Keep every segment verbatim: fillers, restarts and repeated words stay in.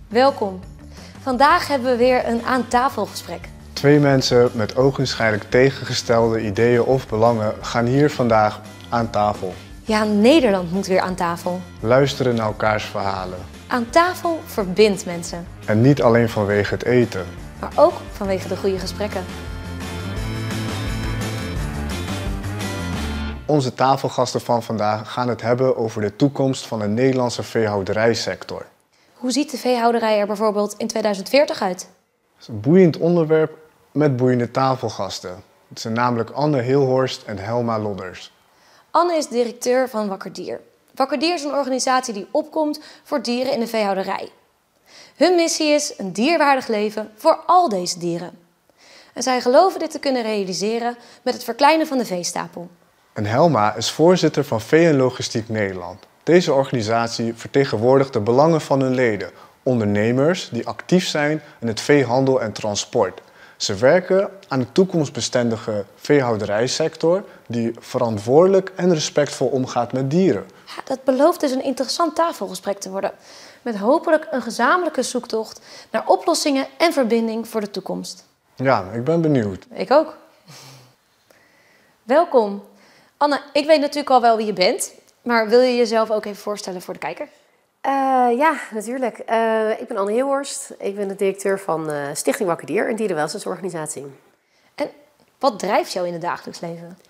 Welkom. Vandaag hebben we weer een aan-tafelgesprek. Twee mensen met ogenschijnlijk tegengestelde ideeën of belangen gaan hier vandaag aan tafel. Ja, Nederland moet weer aan tafel. Luisteren naar elkaars verhalen. Aan tafel verbindt mensen. En niet alleen vanwege het eten. Maar ook vanwege de goede gesprekken. Onze tafelgasten van vandaag gaan het hebben over de toekomst van de Nederlandse veehouderijsector. Hoe ziet de veehouderij er bijvoorbeeld in tweeduizend veertig uit? Het is een boeiend onderwerp met boeiende tafelgasten. Het zijn namelijk Anne Hilhorst en Helma Lodders. Anne is directeur van Wakker Dier. Wakker Dier is een organisatie die opkomt voor dieren in de veehouderij. Hun missie is een dierwaardig leven voor al deze dieren. En zij geloven dit te kunnen realiseren met het verkleinen van de veestapel. En Helma is voorzitter van Vee en Logistiek Nederland. Deze organisatie vertegenwoordigt de belangen van hun leden, ondernemers die actief zijn in het veehandel en transport. Ze werken aan de toekomstbestendige veehouderijsector die verantwoordelijk en respectvol omgaat met dieren. Ja, dat belooft dus een interessant tafelgesprek te worden, met hopelijk een gezamenlijke zoektocht naar oplossingen en verbinding voor de toekomst. Ja, ik ben benieuwd. Ik ook. Welkom. Anne, ik weet natuurlijk al wel wie je bent, maar wil je jezelf ook even voorstellen voor de kijker? Uh, ja, natuurlijk. Uh, ik ben Anne Hilhorst. Ik ben de directeur van uh, Stichting Wakker Dier, een dierenwelzijnsorganisatie. En wat drijft jou in het dagelijks leven?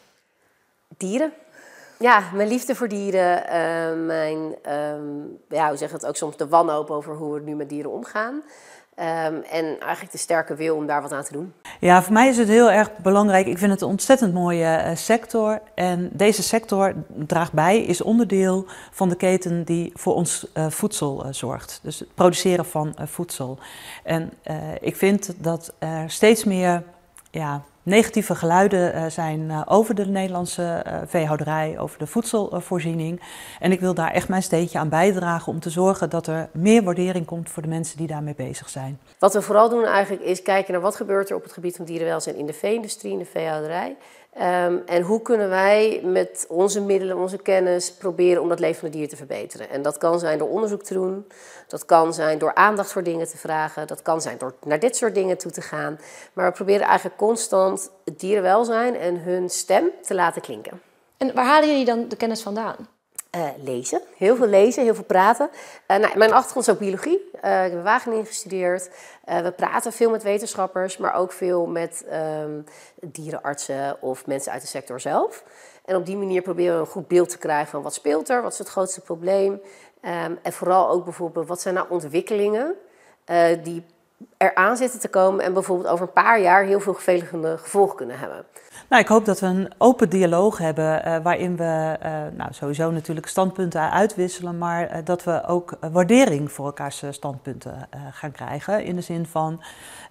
Dieren. Ja, mijn liefde voor dieren. Uh, mijn, um, ja, hoe zeg het ook soms, de wanhoop over hoe we nu met dieren omgaan. Um, en eigenlijk de sterke wil om daar wat aan te doen. Ja, voor mij is het heel erg belangrijk. Ik vind het een ontzettend mooie uh, sector. En deze sector draagt bij, is onderdeel van de keten die voor ons uh, voedsel uh, zorgt. Dus het produceren van uh, voedsel. En uh, ik vind dat er steeds meer ja, negatieve geluiden uh, zijn uh, over de Nederlandse uh, veehouderij, over de voedselvoorziening. En ik wil daar echt mijn steentje aan bijdragen om te zorgen dat er meer waardering komt voor de mensen die daarmee bezig zijn. Wat we vooral doen eigenlijk is kijken naar wat gebeurt er op het gebied van dierenwelzijn in de vee-industrie, in de veehouderij. Um, en hoe kunnen wij met onze middelen, onze kennis, proberen om dat leven van het dier te verbeteren. En dat kan zijn door onderzoek te doen, dat kan zijn door aandacht voor dingen te vragen, dat kan zijn door naar dit soort dingen toe te gaan. Maar we proberen eigenlijk constant het dierenwelzijn en hun stem te laten klinken. En waar halen jullie dan de kennis vandaan? Uh, lezen, heel veel lezen, heel veel praten. Uh, nou, mijn achtergrond is ook biologie. Uh, ik heb in Wageningen gestudeerd. Uh, we praten veel met wetenschappers, maar ook veel met um, dierenartsen of mensen uit de sector zelf. En op die manier proberen we een goed beeld te krijgen van wat speelt er, wat is het grootste probleem. Um, en vooral ook bijvoorbeeld wat zijn nou ontwikkelingen uh, die eraan zitten te komen en bijvoorbeeld over een paar jaar heel veel vervelende gevolgen kunnen hebben. Nou, ik hoop dat we een open dialoog hebben uh, waarin we uh, nou, sowieso natuurlijk standpunten uitwisselen, maar uh, dat we ook uh, waardering voor elkaars standpunten uh, gaan krijgen. In de zin van,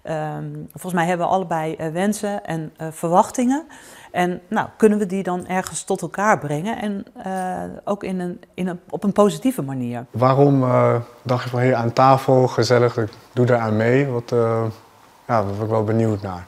um, volgens mij hebben we allebei uh, wensen en uh, verwachtingen. En nou, kunnen we die dan ergens tot elkaar brengen en uh, ook in een, in een, op een positieve manier. Waarom uh, dacht je van hey, aan tafel, gezellig, ik doe daaraan mee? Wat, uh, ja, daar ben ik wel benieuwd naar.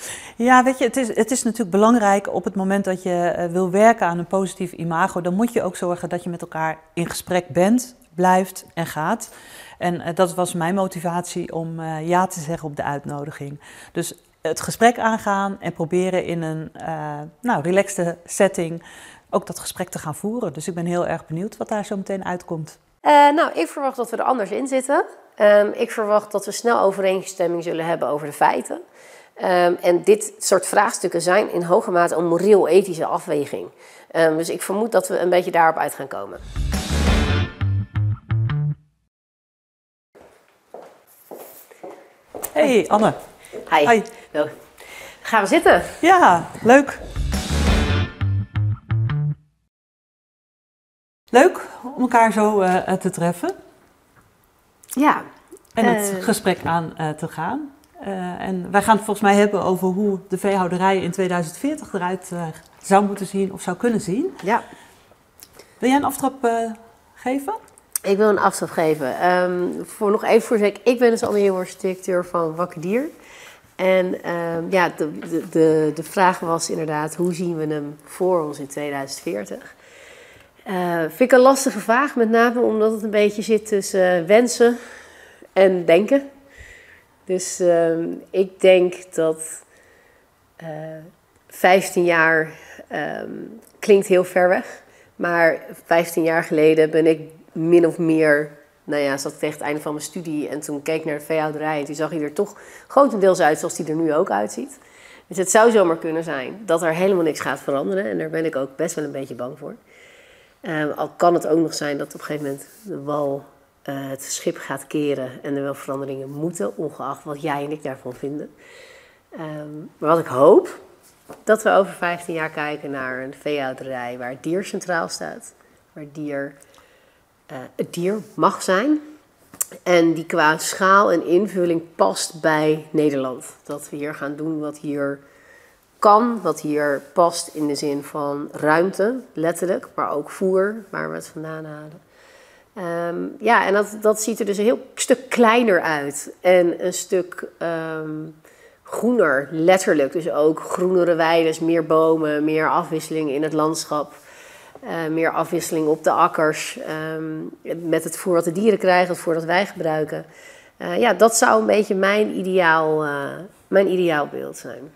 Ja, weet je, het is, het is natuurlijk belangrijk op het moment dat je uh, wil werken aan een positief imago, dan moet je ook zorgen dat je met elkaar in gesprek bent, blijft en gaat. En uh, dat was mijn motivatie om uh, ja te zeggen op de uitnodiging. Dus het gesprek aangaan en proberen in een uh, nou, relaxte setting ook dat gesprek te gaan voeren. Dus ik ben heel erg benieuwd wat daar zo meteen uitkomt. Uh, nou, ik verwacht dat we er anders in zitten. Um, ik verwacht dat we snel overeenstemming zullen hebben over de feiten. Um, en dit soort vraagstukken zijn in hoge mate een moreel-ethische afweging. Um, dus ik vermoed dat we een beetje daarop uit gaan komen. Hey Anne. Hi. Hi. Wel, gaan we zitten? Ja, leuk. Leuk om elkaar zo uh, te treffen. Ja. En het uh, gesprek aan uh, te gaan. Uh, en wij gaan het volgens mij hebben over hoe de veehouderij in tweeduizend veertig eruit uh, zou moeten zien of zou kunnen zien. Ja. Wil jij een aftrap uh, geven? Ik wil een aftrap geven. Um, voor nog even voor zeker, ik ben dus Anne Hilhorst, directeur van Wakker Dier. En um, ja, de, de, de, de vraag was inderdaad, hoe zien we hem voor ons in tweeduizend veertig? Uh, vind ik een lastige vraag, met name omdat het een beetje zit tussen uh, wensen en denken. Dus uh, ik denk dat uh, vijftien jaar um, klinkt heel ver weg. Maar vijftien jaar geleden ben ik min of meer, nou ja, zat tegen het einde van mijn studie. En toen keek ik naar de veehouderij en toen zag hij er toch grotendeels uit zoals hij er nu ook uitziet. Dus het zou zomaar kunnen zijn dat er helemaal niks gaat veranderen. En daar ben ik ook best wel een beetje bang voor. Uh, al kan het ook nog zijn dat op een gegeven moment de wal uh, het schip gaat keren en er wel veranderingen moeten, ongeacht wat jij en ik daarvan vinden. Um, maar wat ik hoop, dat we over vijftien jaar kijken naar een veehouderij waar het dier centraal staat. Waar het dier, uh, het dier mag zijn. En die qua schaal en invulling past bij Nederland. Dat we hier gaan doen wat hier kan, wat hier past in de zin van ruimte, letterlijk, maar ook voer, waar we het vandaan halen. Um, ja, en dat, dat ziet er dus een heel stuk kleiner uit. En een stuk um, groener, letterlijk. Dus ook groenere weiden, meer bomen, meer afwisseling in het landschap. Uh, meer afwisseling op de akkers. Um, met het voer wat de dieren krijgen, het voer dat wij gebruiken. Uh, ja, dat zou een beetje mijn ideaal, uh, mijn ideaalbeeld zijn.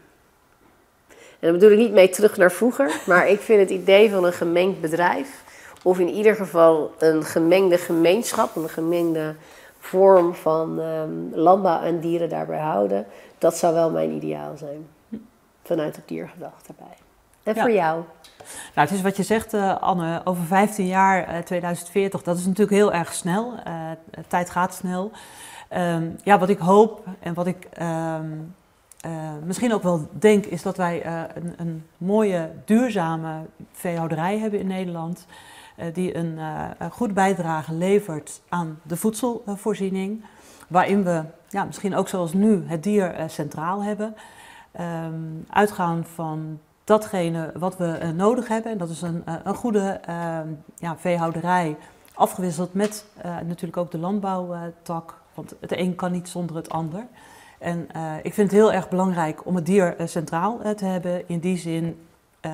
En daar bedoel ik niet mee terug naar vroeger, maar ik vind het idee van een gemengd bedrijf, of in ieder geval een gemengde gemeenschap, een gemengde vorm van um, landbouw en dieren daarbij houden, dat zou wel mijn ideaal zijn. Vanuit het diergedacht erbij. En ja. Voor jou? Nou, het is wat je zegt, uh, Anne, over vijftien jaar, uh, tweeduizend veertig, dat is natuurlijk heel erg snel. Uh, de tijd gaat snel. Um, ja, wat ik hoop en wat ik um, uh, misschien ook wel denk, is dat wij uh, een, een mooie, duurzame veehouderij hebben in Nederland. Uh, die een, uh, een goede bijdrage levert aan de voedselvoorziening. Waarin we, ja, misschien ook zoals nu, het dier uh, centraal hebben. Um, uitgaan van datgene wat we uh, nodig hebben. En dat is een, uh, een goede uh, ja, veehouderij, afgewisseld met uh, natuurlijk ook de landbouwtak. Want het een kan niet zonder het ander. En uh, ik vind het heel erg belangrijk om het dier uh, centraal uh, te hebben. In die zin, uh,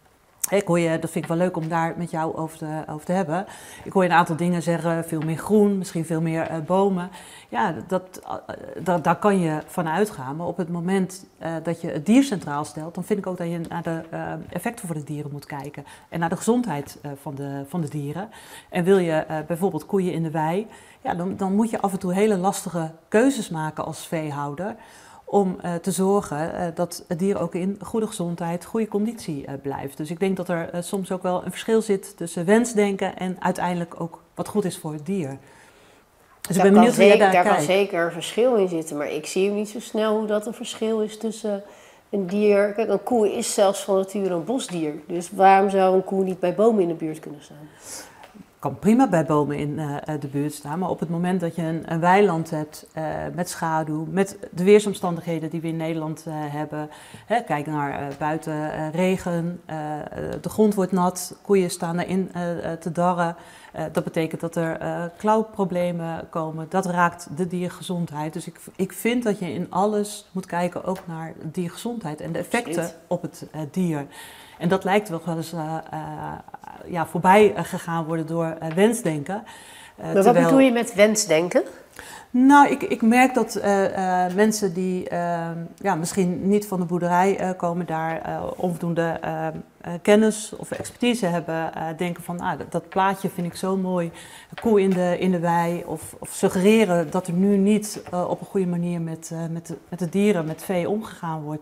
ik hoor je, dat vind ik wel leuk om daar met jou over te, over te hebben. Ik hoor je een aantal dingen zeggen, veel meer groen, misschien veel meer uh, bomen. Ja, dat, uh, dat, daar kan je van uitgaan. Maar op het moment uh, dat je het dier centraal stelt, dan vind ik ook dat je naar de uh, effecten voor de dieren moet kijken. En naar de gezondheid uh, van, de, van de dieren. En wil je uh, bijvoorbeeld koeien in de wei, ja, dan, dan moet je af en toe hele lastige keuzes maken als veehouder. Om uh, te zorgen uh, dat het dier ook in goede gezondheid, goede conditie uh, blijft. Dus ik denk dat er uh, soms ook wel een verschil zit tussen wensdenken en uiteindelijk ook wat goed is voor het dier. Dus daar ik ben benieuwd hoe je daar Daar kijkt. kan zeker een verschil in zitten, maar ik zie hem niet zo snel hoe dat een verschil is tussen een dier. Kijk, een koe is zelfs van nature een bosdier. Dus waarom zou een koe niet bij bomen in de buurt kunnen staan? Kan prima bij bomen in uh, de buurt staan, maar op het moment dat je een, een weiland hebt uh, met schaduw, met de weersomstandigheden die we in Nederland uh, hebben, hè, kijk naar uh, buiten uh, regen, uh, de grond wordt nat, koeien staan erin uh, te darren. Uh, dat betekent dat er uh, klauwproblemen komen, dat raakt de diergezondheid. Dus ik, ik vind dat je in alles moet kijken ook naar diergezondheid en de effecten Absoluut. Op het uh, dier. En dat lijkt wel eens uh, uh, ja, voorbij uh, gegaan worden door uh, wensdenken. Uh, maar terwijl... wat bedoel je met wensdenken? Nou, ik, ik merk dat uh, uh, mensen die uh, ja, misschien niet van de boerderij uh, komen, daar uh, onvoldoende uh, uh, kennis of expertise hebben, uh, denken van ah, dat, dat plaatje vind ik zo mooi, koe in de, in de wei, of, of suggereren dat er nu niet uh, op een goede manier met, uh, met, de, met de dieren, met vee omgegaan wordt.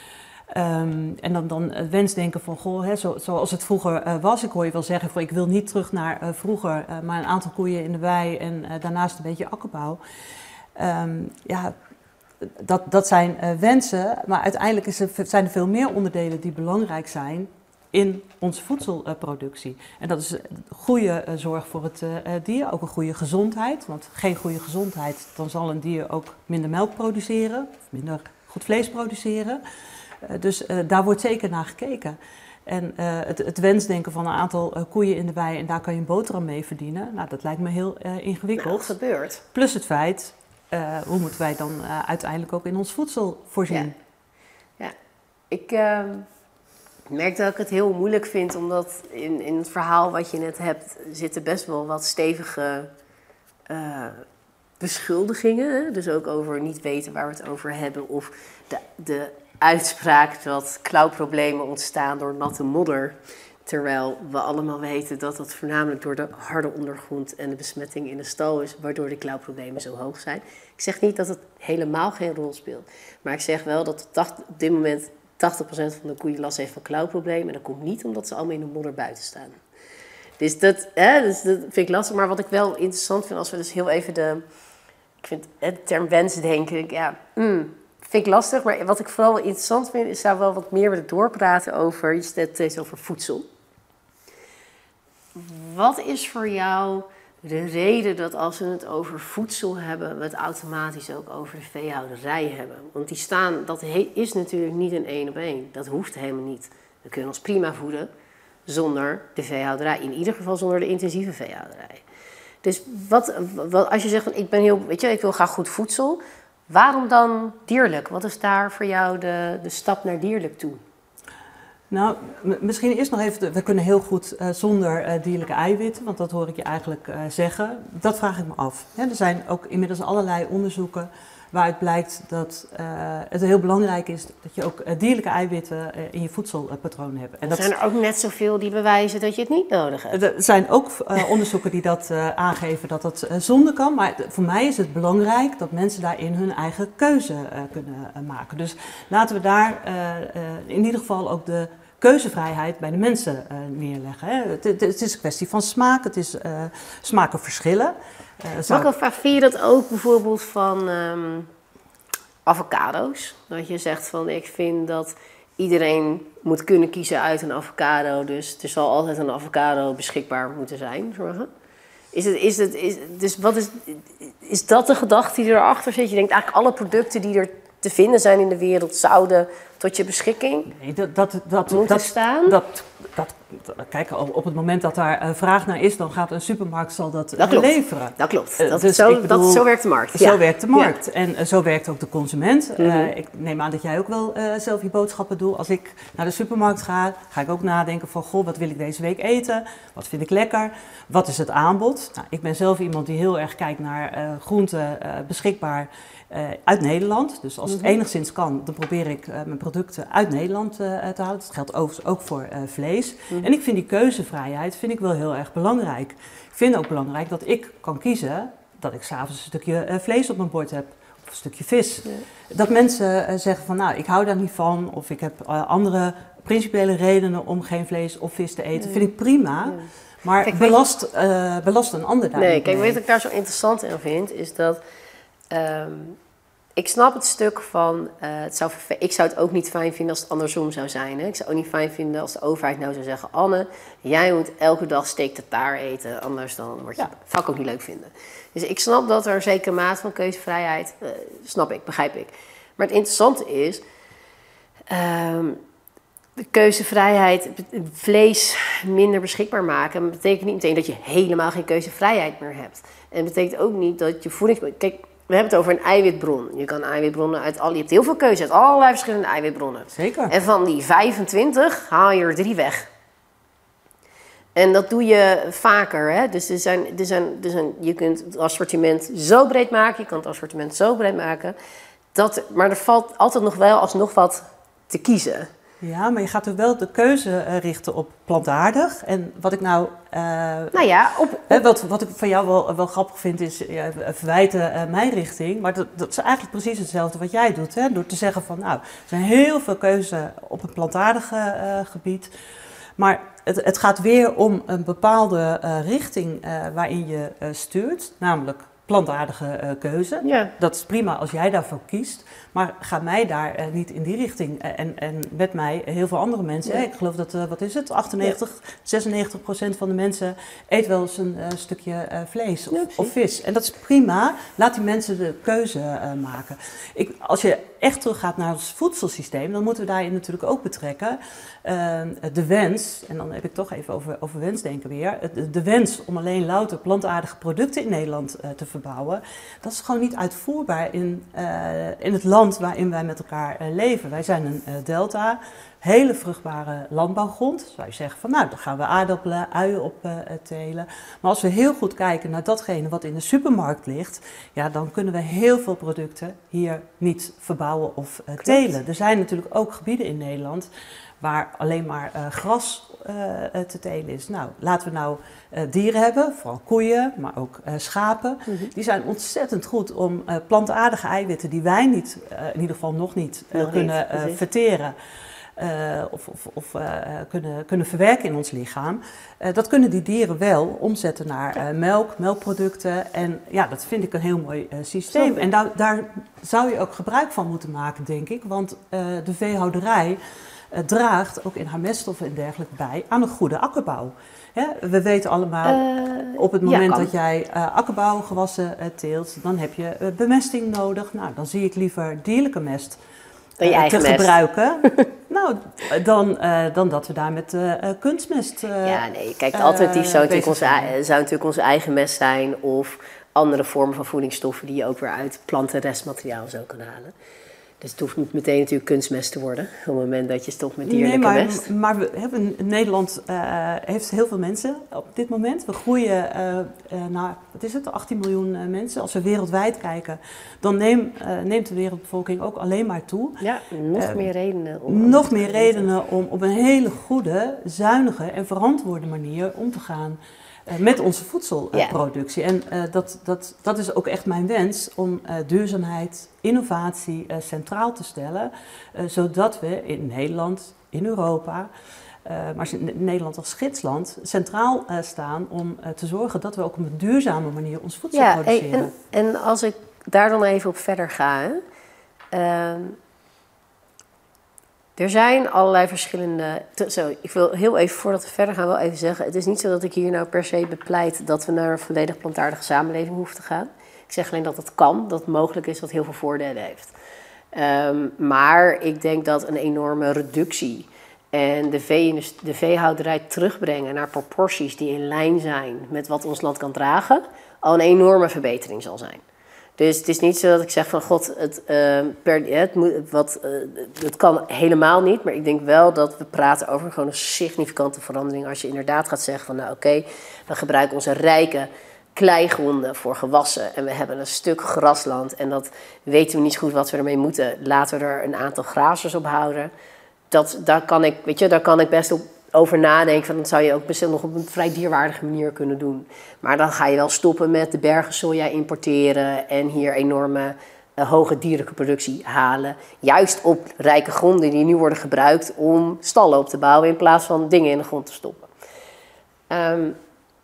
Um, en dan, dan het wensdenken van, goh, hè, zo, zoals het vroeger uh, was. Ik hoor je wel zeggen, van, ik wil niet terug naar uh, vroeger, uh, maar een aantal koeien in de wei en uh, daarnaast een beetje akkerbouw. Um, ja, dat, dat zijn uh, wensen, maar uiteindelijk is er, zijn er veel meer onderdelen die belangrijk zijn in onze voedselproductie. En dat is goede uh, zorg voor het uh, dier, ook een goede gezondheid. Want geen goede gezondheid, dan zal een dier ook minder melk produceren, of minder goed vlees produceren. Uh, dus uh, daar wordt zeker naar gekeken. En uh, het, het wensdenken van een aantal uh, koeien in de wei en daar kan je een boterham mee verdienen. Nou, dat lijkt me heel uh, ingewikkeld. Nou, dat gebeurt. Plus het feit, uh, hoe moeten wij dan uh, uiteindelijk ook in ons voedsel voorzien? Ja, ja. Ik uh, merk dat ik het heel moeilijk vind, omdat in, in het verhaal wat je net hebt zitten best wel wat stevige uh, beschuldigingen. Hè? Dus ook over niet weten waar we het over hebben. Of de, de uitspraak dat klauwproblemen ontstaan door natte modder. Terwijl we allemaal weten dat dat voornamelijk door de harde ondergrond en de besmetting in de stal is, waardoor de klauwproblemen zo hoog zijn. Ik zeg niet dat het helemaal geen rol speelt. Maar ik zeg wel dat op dit moment tachtig procent van de koeien last heeft van klauwproblemen. En dat komt niet omdat ze allemaal in de modder buiten staan. Dus dat, hè, dus dat vind ik lastig. Maar wat ik wel interessant vind, als we dus heel even de... Ik vind de term wensdenken, ja, mm, vind ik lastig. Maar wat ik vooral interessant vind, is daar wel wat meer willen doorpraten over. Je stelt het over voedsel. Wat is voor jou de reden dat als we het over voedsel hebben, we het automatisch ook over de veehouderij hebben? Want die staan, dat is natuurlijk niet een één op één. Dat hoeft helemaal niet. We kunnen ons prima voeden zonder de veehouderij. In ieder geval zonder de intensieve veehouderij. Dus wat, wat, als je zegt, van, ik ben heel, weet je, ik wil graag goed voedsel. Waarom dan dierlijk? Wat is daar voor jou de, de stap naar dierlijk toe? Nou, m- misschien eerst nog even, we kunnen heel goed uh, zonder uh, dierlijke eiwitten, want dat hoor ik je eigenlijk uh, zeggen. Dat vraag ik me af. Ja, er zijn ook inmiddels allerlei onderzoeken waaruit blijkt dat uh, het heel belangrijk is dat je ook uh, dierlijke eiwitten uh, in je voedselpatroon hebt. En dat zijn er ook net zoveel die bewijzen dat je het niet nodig hebt. Er zijn ook uh, onderzoeken die dat uh, aangeven dat dat uh, zonder kan. Maar voor mij is het belangrijk dat mensen daarin hun eigen keuze uh, kunnen uh, maken. Dus laten we daar uh, uh, in ieder geval ook de keuzevrijheid bij de mensen uh, neerleggen. Hè. Het, het, het is een kwestie van smaak, het is uh, smaken verschillen. Uh, Mag ik wel vragen, vind je dat ook bijvoorbeeld van um, avocado's? Dat je zegt van, ik vind dat iedereen moet kunnen kiezen uit een avocado, dus er zal altijd een avocado beschikbaar moeten zijn. Is het, is het, is, dus wat is, is dat de gedachte die erachter zit? Je denkt eigenlijk alle producten die er te vinden zijn in de wereld zouden tot je beschikking nee, dat, dat, dat, moeten dat, staan? Dat, dat, kijk, op het moment dat daar uh, vraag naar is, dan gaat een supermarkt zal dat, dat klopt. leveren. Dat klopt. Dat, uh, dus zo, bedoel, dat, zo werkt de markt. Zo ja. werkt de markt. Ja. En uh, zo werkt ook de consument. Mm-hmm. Uh, ik neem aan dat jij ook wel uh, zelf je boodschappen doet. Als ik naar de supermarkt ga, ga ik ook nadenken van, goh, wat wil ik deze week eten? Wat vind ik lekker? Wat is het aanbod? Nou, ik ben zelf iemand die heel erg kijkt naar uh, groenten uh, beschikbaar Uh, uit Nederland. Dus als het mm-hmm. enigszins kan, dan probeer ik uh, mijn producten uit Nederland uh, te halen. Dat geldt overigens ook voor uh, vlees. Mm-hmm. En ik vind die keuzevrijheid vind ik wel heel erg belangrijk. Ik vind ook belangrijk dat ik kan kiezen dat ik 's avonds een stukje uh, vlees op mijn bord heb. Of een stukje vis. Ja. Dat mensen uh, zeggen van, nou, ik hou daar niet van. Of ik heb uh, andere principiële redenen om geen vlees of vis te eten. Nee. Vind ik prima. Ja. Maar kijk, belast, uh, belast een ander daar. Nee, kijk, weet wat ik daar zo interessant aan vind, is dat Um, ik snap het stuk van, uh, het zou, ik zou het ook niet fijn vinden als het andersom zou zijn. Hè? Ik zou ook niet fijn vinden als de overheid nou zou zeggen, Anne, jij moet elke dag steak tartare eten, anders dan word je, ja. zou ik ook niet leuk vinden. Dus ik snap dat er een zekere mate van keuzevrijheid, uh, snap ik, begrijp ik. Maar het interessante is, um, de keuzevrijheid, vlees minder beschikbaar maken, dat betekent niet meteen dat je helemaal geen keuzevrijheid meer hebt. En het betekent ook niet dat je voedings... Kijk, we hebben het over een eiwitbron. Je kan eiwitbronnen uit al, je hebt heel veel keuze uit allerlei verschillende eiwitbronnen. Zeker. En van die vijfentwintig haal je er drie weg. En dat doe je vaker. Hè? Dus er zijn, er zijn, er zijn, je kunt het assortiment zo breed maken, je kan het assortiment zo breed maken. Dat, maar er valt altijd nog wel alsnog wat te kiezen. Ja, maar je gaat er wel de keuze uh, richten op plantaardig. En wat ik nou... Uh, nou ja, op... op... Hè, wat, wat ik van jou wel, wel grappig vind is ja, verwijten uh, mijn richting. Maar dat, dat is eigenlijk precies hetzelfde wat jij doet. Hè? Door te zeggen van, nou, er zijn heel veel keuzes op een plantaardig uh, gebied. Maar het, het gaat weer om een bepaalde uh, richting uh, waarin je uh, stuurt. Namelijk plantaardige uh, keuze. Ja. Dat is prima als jij daarvoor kiest. Maar ga mij daar uh, niet in die richting. Uh, en, en met mij heel veel andere mensen. Ja. Hè? Ik geloof dat, uh, wat is het, achtennegentig, ja. zesennegentig procent van de mensen eet wel eens een uh, stukje uh, vlees of, ja, of vis. En dat is prima. Laat die mensen de keuze uh, maken. Ik, als je echt teruggaat naar ons voedselsysteem, dan moeten we daarin natuurlijk ook betrekken uh, de wens, en dan heb ik toch even over, over wensdenken weer, de, de wens om alleen louter plantaardige producten in Nederland uh, te verbouwen. Dat is gewoon niet uitvoerbaar in, uh, in het land waarin wij met elkaar uh, leven. Wij zijn een uh, delta, hele vruchtbare landbouwgrond. Zou je zeggen van nou, dan gaan we aardappelen, uien op uh, telen. Maar als we heel goed kijken naar datgene wat in de supermarkt ligt, ja, dan kunnen we heel veel producten hier niet verbouwen of uh, telen. Er zijn natuurlijk ook gebieden in Nederland waar alleen maar uh, gras uh, te telen is. Nou, laten we nou uh, dieren hebben, vooral koeien, maar ook uh, schapen. Mm-hmm. Die zijn ontzettend goed om uh, plantaardige eiwitten die wij niet, uh, in ieder geval nog niet, uh, nog kunnen niet, uh, verteren. Uh, of of, of uh, kunnen, kunnen verwerken in ons lichaam. Uh, dat kunnen die dieren wel omzetten naar uh, melk, melkproducten. En ja, dat vind ik een heel mooi uh, systeem. Zo. En daar, daar zou je ook gebruik van moeten maken, denk ik. Want uh, de veehouderij uh, draagt ook in haar meststoffen en dergelijke bij aan een goede akkerbouw. Hè? We weten allemaal, uh, op het moment ja, dat jij uh, akkerbouwgewassen uh, teelt, dan heb je uh, bemesting nodig. Nou, dan zie ik liever dierlijke mest Dan je eigen te mest. gebruiken, nou, dan, uh, dan dat we daar met uh, kunstmest uh, Ja, nee, kijk, het alternatief zou natuurlijk, onze, zou natuurlijk onze eigen mest zijn of andere vormen van voedingsstoffen die je ook weer uit plantenrestmateriaal zou kunnen halen. Dus het hoeft niet meteen natuurlijk kunstmest te worden, op het moment dat je stopt met dierlijke nee, maar, mest. maar we hebben, Nederland uh, heeft heel veel mensen op dit moment. We groeien uh, uh, naar, wat is het, achttien miljoen uh, mensen. Als we wereldwijd kijken, dan neem, uh, neemt de wereldbevolking ook alleen maar toe. Ja, nog uh, meer redenen. Om nog meer redenen om op een hele goede, zuinige en verantwoorde manier om te gaan Uh, met onze voedselproductie. Uh, ja. En uh, dat, dat, dat is ook echt mijn wens om uh, duurzaamheid, innovatie uh, centraal te stellen. Uh, zodat we in Nederland, in Europa, uh, maar in Nederland als gidsland, centraal uh, staan om uh, te zorgen dat we ook op een duurzame manier ons voedsel ja, produceren. En, en als ik daar dan even op verder ga. Hè, uh, Er zijn allerlei verschillende... Zo, ik wil heel even, voordat we verder gaan, wel even zeggen... Het is niet zo dat ik hier nou per se bepleit dat we naar een volledig plantaardige samenleving hoeven te gaan. Ik zeg alleen dat het kan, dat het mogelijk is, dat heel veel voordelen heeft. Um, maar ik denk dat een enorme reductie en de, vee, de veehouderij terugbrengen naar proporties die in lijn zijn met wat ons land kan dragen, al een enorme verbetering zal zijn. Dus het is niet zo dat ik zeg van god, het, uh, per, het, moet, wat, uh, het kan helemaal niet. Maar ik denk wel dat we praten over gewoon een significante verandering. Als je inderdaad gaat zeggen van nou oké, okay, we gebruiken onze rijke kleigronden voor gewassen. En we hebben een stuk grasland en dat weten we niet goed wat we ermee moeten. Laten we er een aantal grazers op houden. Dat, daar, kan ik, weet je, daar kan ik best op over nadenken. Van, dat zou je ook best nog op een vrij dierwaardige manier kunnen doen. Maar dan ga je wel stoppen met de bergen soja importeren en hier enorme uh, hoge dierlijke productie halen. Juist op rijke gronden die nu worden gebruikt om stallen op te bouwen in plaats van dingen in de grond te stoppen. Um,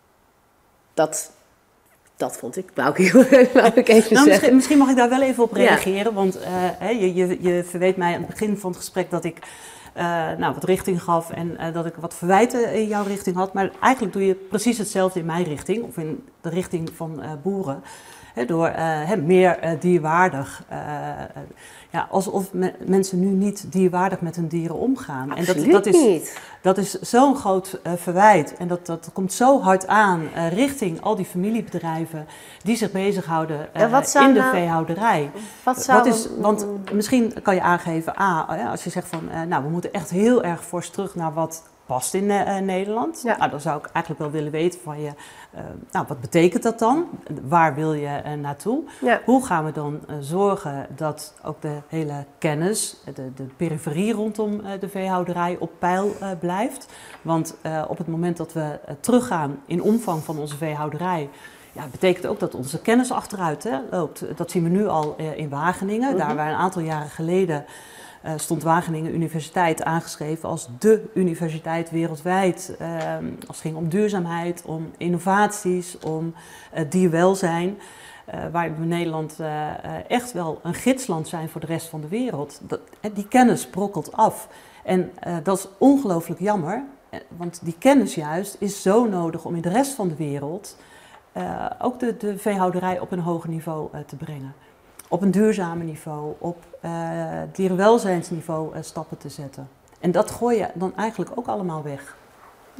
dat, dat vond ik, wou ik, wou ik even nou, zeggen. Misschien, misschien mag ik daar wel even op reageren. Ja. Want uh, je, je, je verweet mij aan het begin van het gesprek dat ik Uh, nou, wat richting gaf en uh, dat ik wat verwijten in jouw richting had. Maar eigenlijk doe je precies hetzelfde in mijn richting, of in de richting van uh, boeren. He, door uh, he, meer uh, dierwaardig, uh, uh, ja, alsof me, mensen nu niet dierwaardig met hun dieren omgaan. Absoluut en dat, dat is, niet. Dat is zo'n groot uh, verwijt en dat, dat komt zo hard aan uh, richting al die familiebedrijven die zich bezighouden uh, in de nou, veehouderij. Wat zou... Wat is, want misschien kan je aangeven, A, als je zegt van, uh, nou, we moeten echt heel erg fors terug naar wat past in uh, Nederland. Ja. Nou, dan zou ik eigenlijk wel willen weten van je, uh, nou, wat betekent dat dan? Waar wil je uh, naartoe? Ja. Hoe gaan we dan uh, zorgen dat ook de hele kennis, de, de periferie rondom uh, de veehouderij op peil uh, blijft? Want uh, op het moment dat we uh, teruggaan in omvang van onze veehouderij, ja, betekent ook dat onze kennis achteruit hè, loopt. Dat zien we nu al uh, in Wageningen, mm-hmm. Daar waar een aantal jaren geleden Uh, stond Wageningen Universiteit aangeschreven als dé universiteit wereldwijd. Uh, als het ging om duurzaamheid, om innovaties, om uh, dierwelzijn. Uh, waar we in Nederland uh, uh, echt wel een gidsland zijn voor de rest van de wereld. Dat, die kennis brokkelt af. En uh, dat is ongelooflijk jammer. Want die kennis juist is zo nodig om in de rest van de wereld uh, ook de, de veehouderij op een hoger niveau uh, te brengen. Op een duurzame niveau, op uh, dierenwelzijnsniveau uh, stappen te zetten. En dat gooi je dan eigenlijk ook allemaal weg.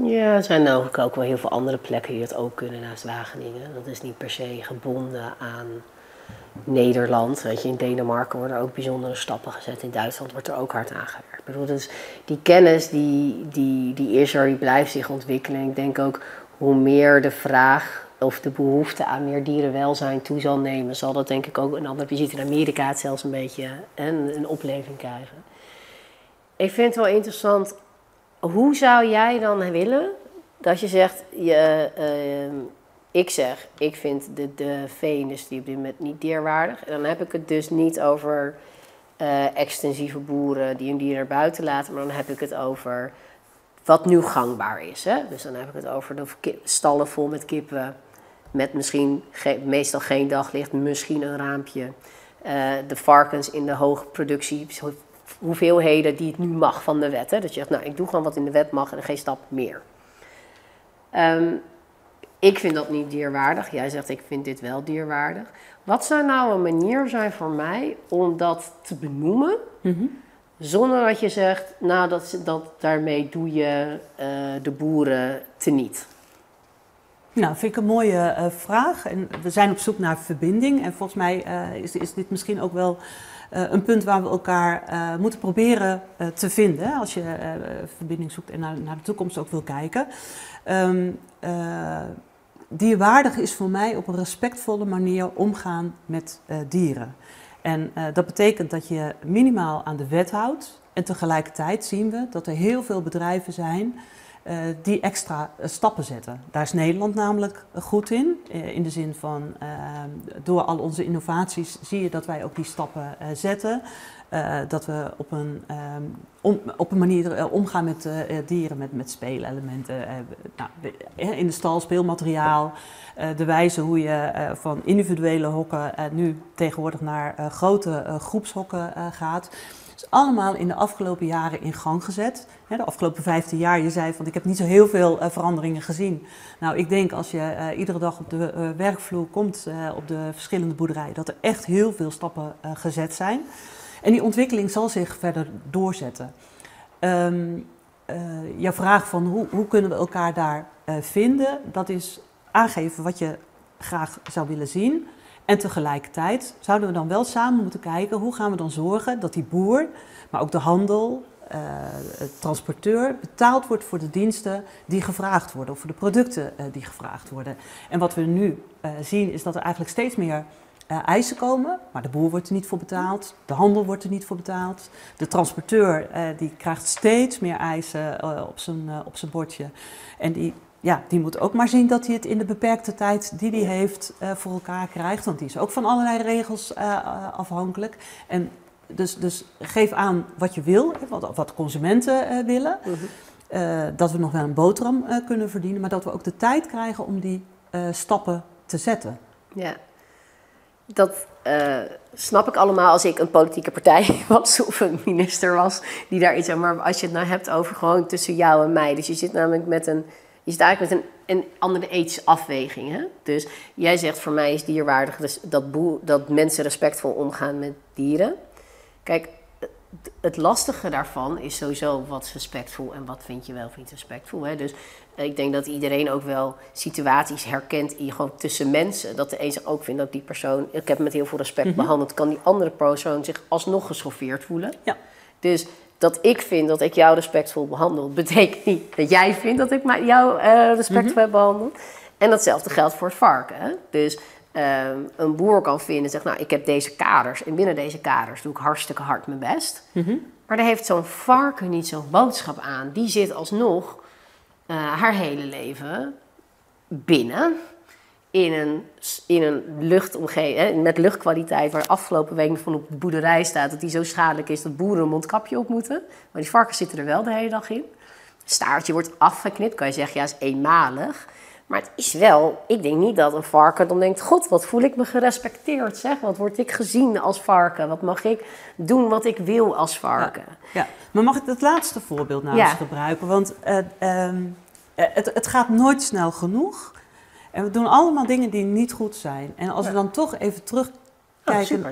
Ja, er zijn ook, ook wel heel veel andere plekken die het ook kunnen naast Wageningen. Dat is niet per se gebonden aan Nederland. Weet je, in Denemarken worden ook bijzondere stappen gezet. In Duitsland wordt er ook hard aan gewerkt. Ik bedoel, dus die kennis die, die, die is er, die blijft zich ontwikkelen. Ik denk ook hoe meer de vraag of de behoefte aan meer dierenwelzijn toe zal nemen, zal dat denk ik ook een ander. Je ziet in Amerika het zelfs een beetje een, een opleving krijgen. Ik vind het wel interessant. Hoe zou jij dan willen dat je zegt, je, uh, ik zeg, ik vind de, de vee-industrie op dit moment niet dierwaardig. En dan heb ik het dus niet over uh, extensieve boeren die hun dieren naar buiten laten, maar dan heb ik het over wat nu gangbaar is. Hè? Dus dan heb ik het over de kip, stallen vol met kippen, met misschien ge, meestal geen daglicht, misschien een raampje. Uh, de varkens in de hoge productie, hoeveelheden die het nu mag van de wet. Hè? Dat je zegt, nou, ik doe gewoon wat in de wet mag en geen stap meer. Um, ik vind dat niet dierwaardig. Jij zegt, ik vind dit wel dierwaardig. Wat zou nou een manier zijn voor mij om dat te benoemen, mm-hmm. zonder dat je zegt, nou, dat, dat, daarmee doe je uh, de boeren teniet? Nou, vind ik een mooie uh, vraag. En we zijn op zoek naar verbinding. En volgens mij uh, is, is dit misschien ook wel uh, een punt waar we elkaar uh, moeten proberen uh, te vinden. Hè? Als je uh, verbinding zoekt en naar, naar de toekomst ook wil kijken. Um, uh, dierwaardig is voor mij op een respectvolle manier omgaan met uh, dieren. En uh, dat betekent dat je minimaal aan de wet houdt. En tegelijkertijd zien we dat er heel veel bedrijven zijn Uh, die extra uh, stappen zetten. Daar is Nederland namelijk uh, goed in. Uh, in de zin van, uh, door al onze innovaties zie je dat wij ook die stappen uh, zetten. Uh, dat we op een, um, om, op een manier uh, omgaan met uh, dieren, met, met speelelementen. Uh, nou, in de stal speelmateriaal. Uh, de wijze hoe je uh, van individuele hokken uh, nu tegenwoordig naar uh, grote uh, groepshokken uh, gaat. Is allemaal in de afgelopen jaren in gang gezet. De afgelopen vijftien jaar, je zei van ik heb niet zo heel veel uh, veranderingen gezien. Nou, ik denk als je uh, iedere dag op de uh, werkvloer komt uh, op de verschillende boerderijen, dat er echt heel veel stappen uh, gezet zijn. En die ontwikkeling zal zich verder doorzetten. Um, uh, jouw vraag van hoe, hoe kunnen we elkaar daar uh, vinden, dat is aangeven wat je graag zou willen zien. En tegelijkertijd zouden we dan wel samen moeten kijken hoe gaan we dan zorgen dat die boer, maar ook de handel, uh, het transporteur betaald wordt voor de diensten die gevraagd worden of voor de producten uh, die gevraagd worden. En wat we nu uh, zien is dat er eigenlijk steeds meer uh, eisen komen, maar de boer wordt er niet voor betaald, de handel wordt er niet voor betaald. De transporteur uh, die krijgt steeds meer eisen uh, op zijn, uh, op zijn bordje en die Ja, die moet ook maar zien dat hij het in de beperkte tijd die hij heeft uh, voor elkaar krijgt. Want die is ook van allerlei regels uh, afhankelijk. En dus, dus geef aan wat je wil, wat, wat consumenten uh, willen. Mm-hmm. Uh, dat we nog wel een boterham uh, kunnen verdienen, maar dat we ook de tijd krijgen om die uh, stappen te zetten. Ja, dat uh, snap ik allemaal als ik een politieke partij was of een minister was die daar iets aan. Maar als je het nou hebt over gewoon tussen jou en mij. Dus je zit namelijk met een... Je zit eigenlijk met een, een andere ethische afweging. Hè? Dus jij zegt voor mij is dierwaardig dus dat, boer, dat mensen respectvol omgaan met dieren. Kijk, het lastige daarvan is sowieso wat is respectvol en wat vind je wel of niet respectvol. Hè? Dus ik denk dat iedereen ook wel situaties herkent in, gewoon tussen mensen. Dat de een zich ook vindt dat die persoon, ik heb hem met heel veel respect mm-hmm. behandeld, kan die andere persoon zich alsnog geschoffeerd voelen. Ja. Dus dat ik vind dat ik jou respectvol behandel, betekent niet dat jij vindt dat ik jou uh, respectvol mm-hmm. heb behandeld. En datzelfde geldt voor het varken. Hè? Dus um, een boer kan vinden, zegt, nou, ik heb deze kaders. En binnen deze kaders doe ik hartstikke hard mijn best. Mm-hmm. Maar daar heeft zo'n varken niet zo'n boodschap aan. Die zit alsnog uh, haar hele leven binnen. In een, in een luchtomgeving, met luchtkwaliteit, waar afgelopen week van op de boerderij staat dat die zo schadelijk is dat boeren een mondkapje op moeten. Maar die varkens zitten er wel de hele dag in. Het staartje wordt afgeknipt, kan je zeggen, ja, is eenmalig. Maar het is wel, ik denk niet dat een varken dan denkt, god, wat voel ik me gerespecteerd, zeg. Wat word ik gezien als varken? Wat mag ik doen wat ik wil als varken? Ja, ja. Maar mag ik het laatste voorbeeld nou ja. eens gebruiken? Want uh, um, het, het gaat nooit snel genoeg. En we doen allemaal dingen die niet goed zijn. En als ja. we dan toch even terugkijken oh,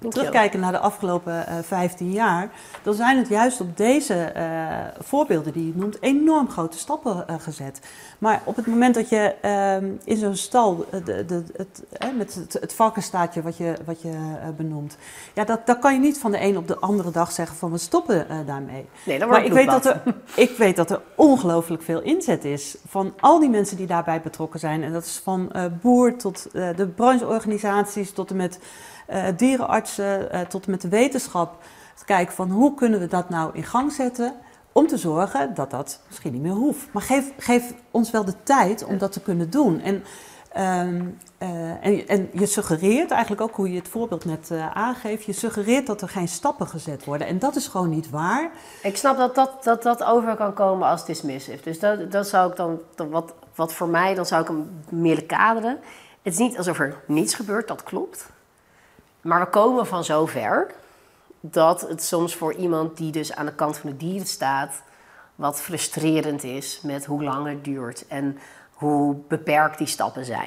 terugkijken naar de afgelopen uh, vijftien jaar, dan zijn het juist op deze uh, voorbeelden die je noemt enorm grote stappen uh, gezet. Maar op het moment dat je uh, in zo'n stal, uh, de, de, het, uh, met het, het varkensstaartje wat je, wat je uh, benoemt, ja, dat, dat kan je niet van de een op de andere dag zeggen van we stoppen uh, daarmee. Nee, dat maar ik weet dat, er, ik weet dat er ongelooflijk veel inzet is van al die mensen die daarbij betrokken zijn. En dat is van uh, boer tot uh, de brancheorganisaties, tot en met Uh, dierenartsen, uh, tot en met de wetenschap. Te kijken van hoe kunnen we dat nou in gang zetten om te zorgen dat dat misschien niet meer hoeft. Maar geef, geef ons wel de tijd om dat te kunnen doen. En, um, uh, en, en je suggereert eigenlijk ook hoe je het voorbeeld net uh, aangeeft. Je suggereert dat er geen stappen gezet worden. En dat is gewoon niet waar. Ik snap dat dat, dat, dat over kan komen als dismissive. Dus dat, dat zou ik dan, dan wat, wat voor mij, dan zou ik hem meer kaderen. Het is niet alsof er niets gebeurt, dat klopt. Maar we komen van zover dat het soms voor iemand die dus aan de kant van de dieren staat wat frustrerend is met hoe lang het duurt en hoe beperkt die stappen zijn.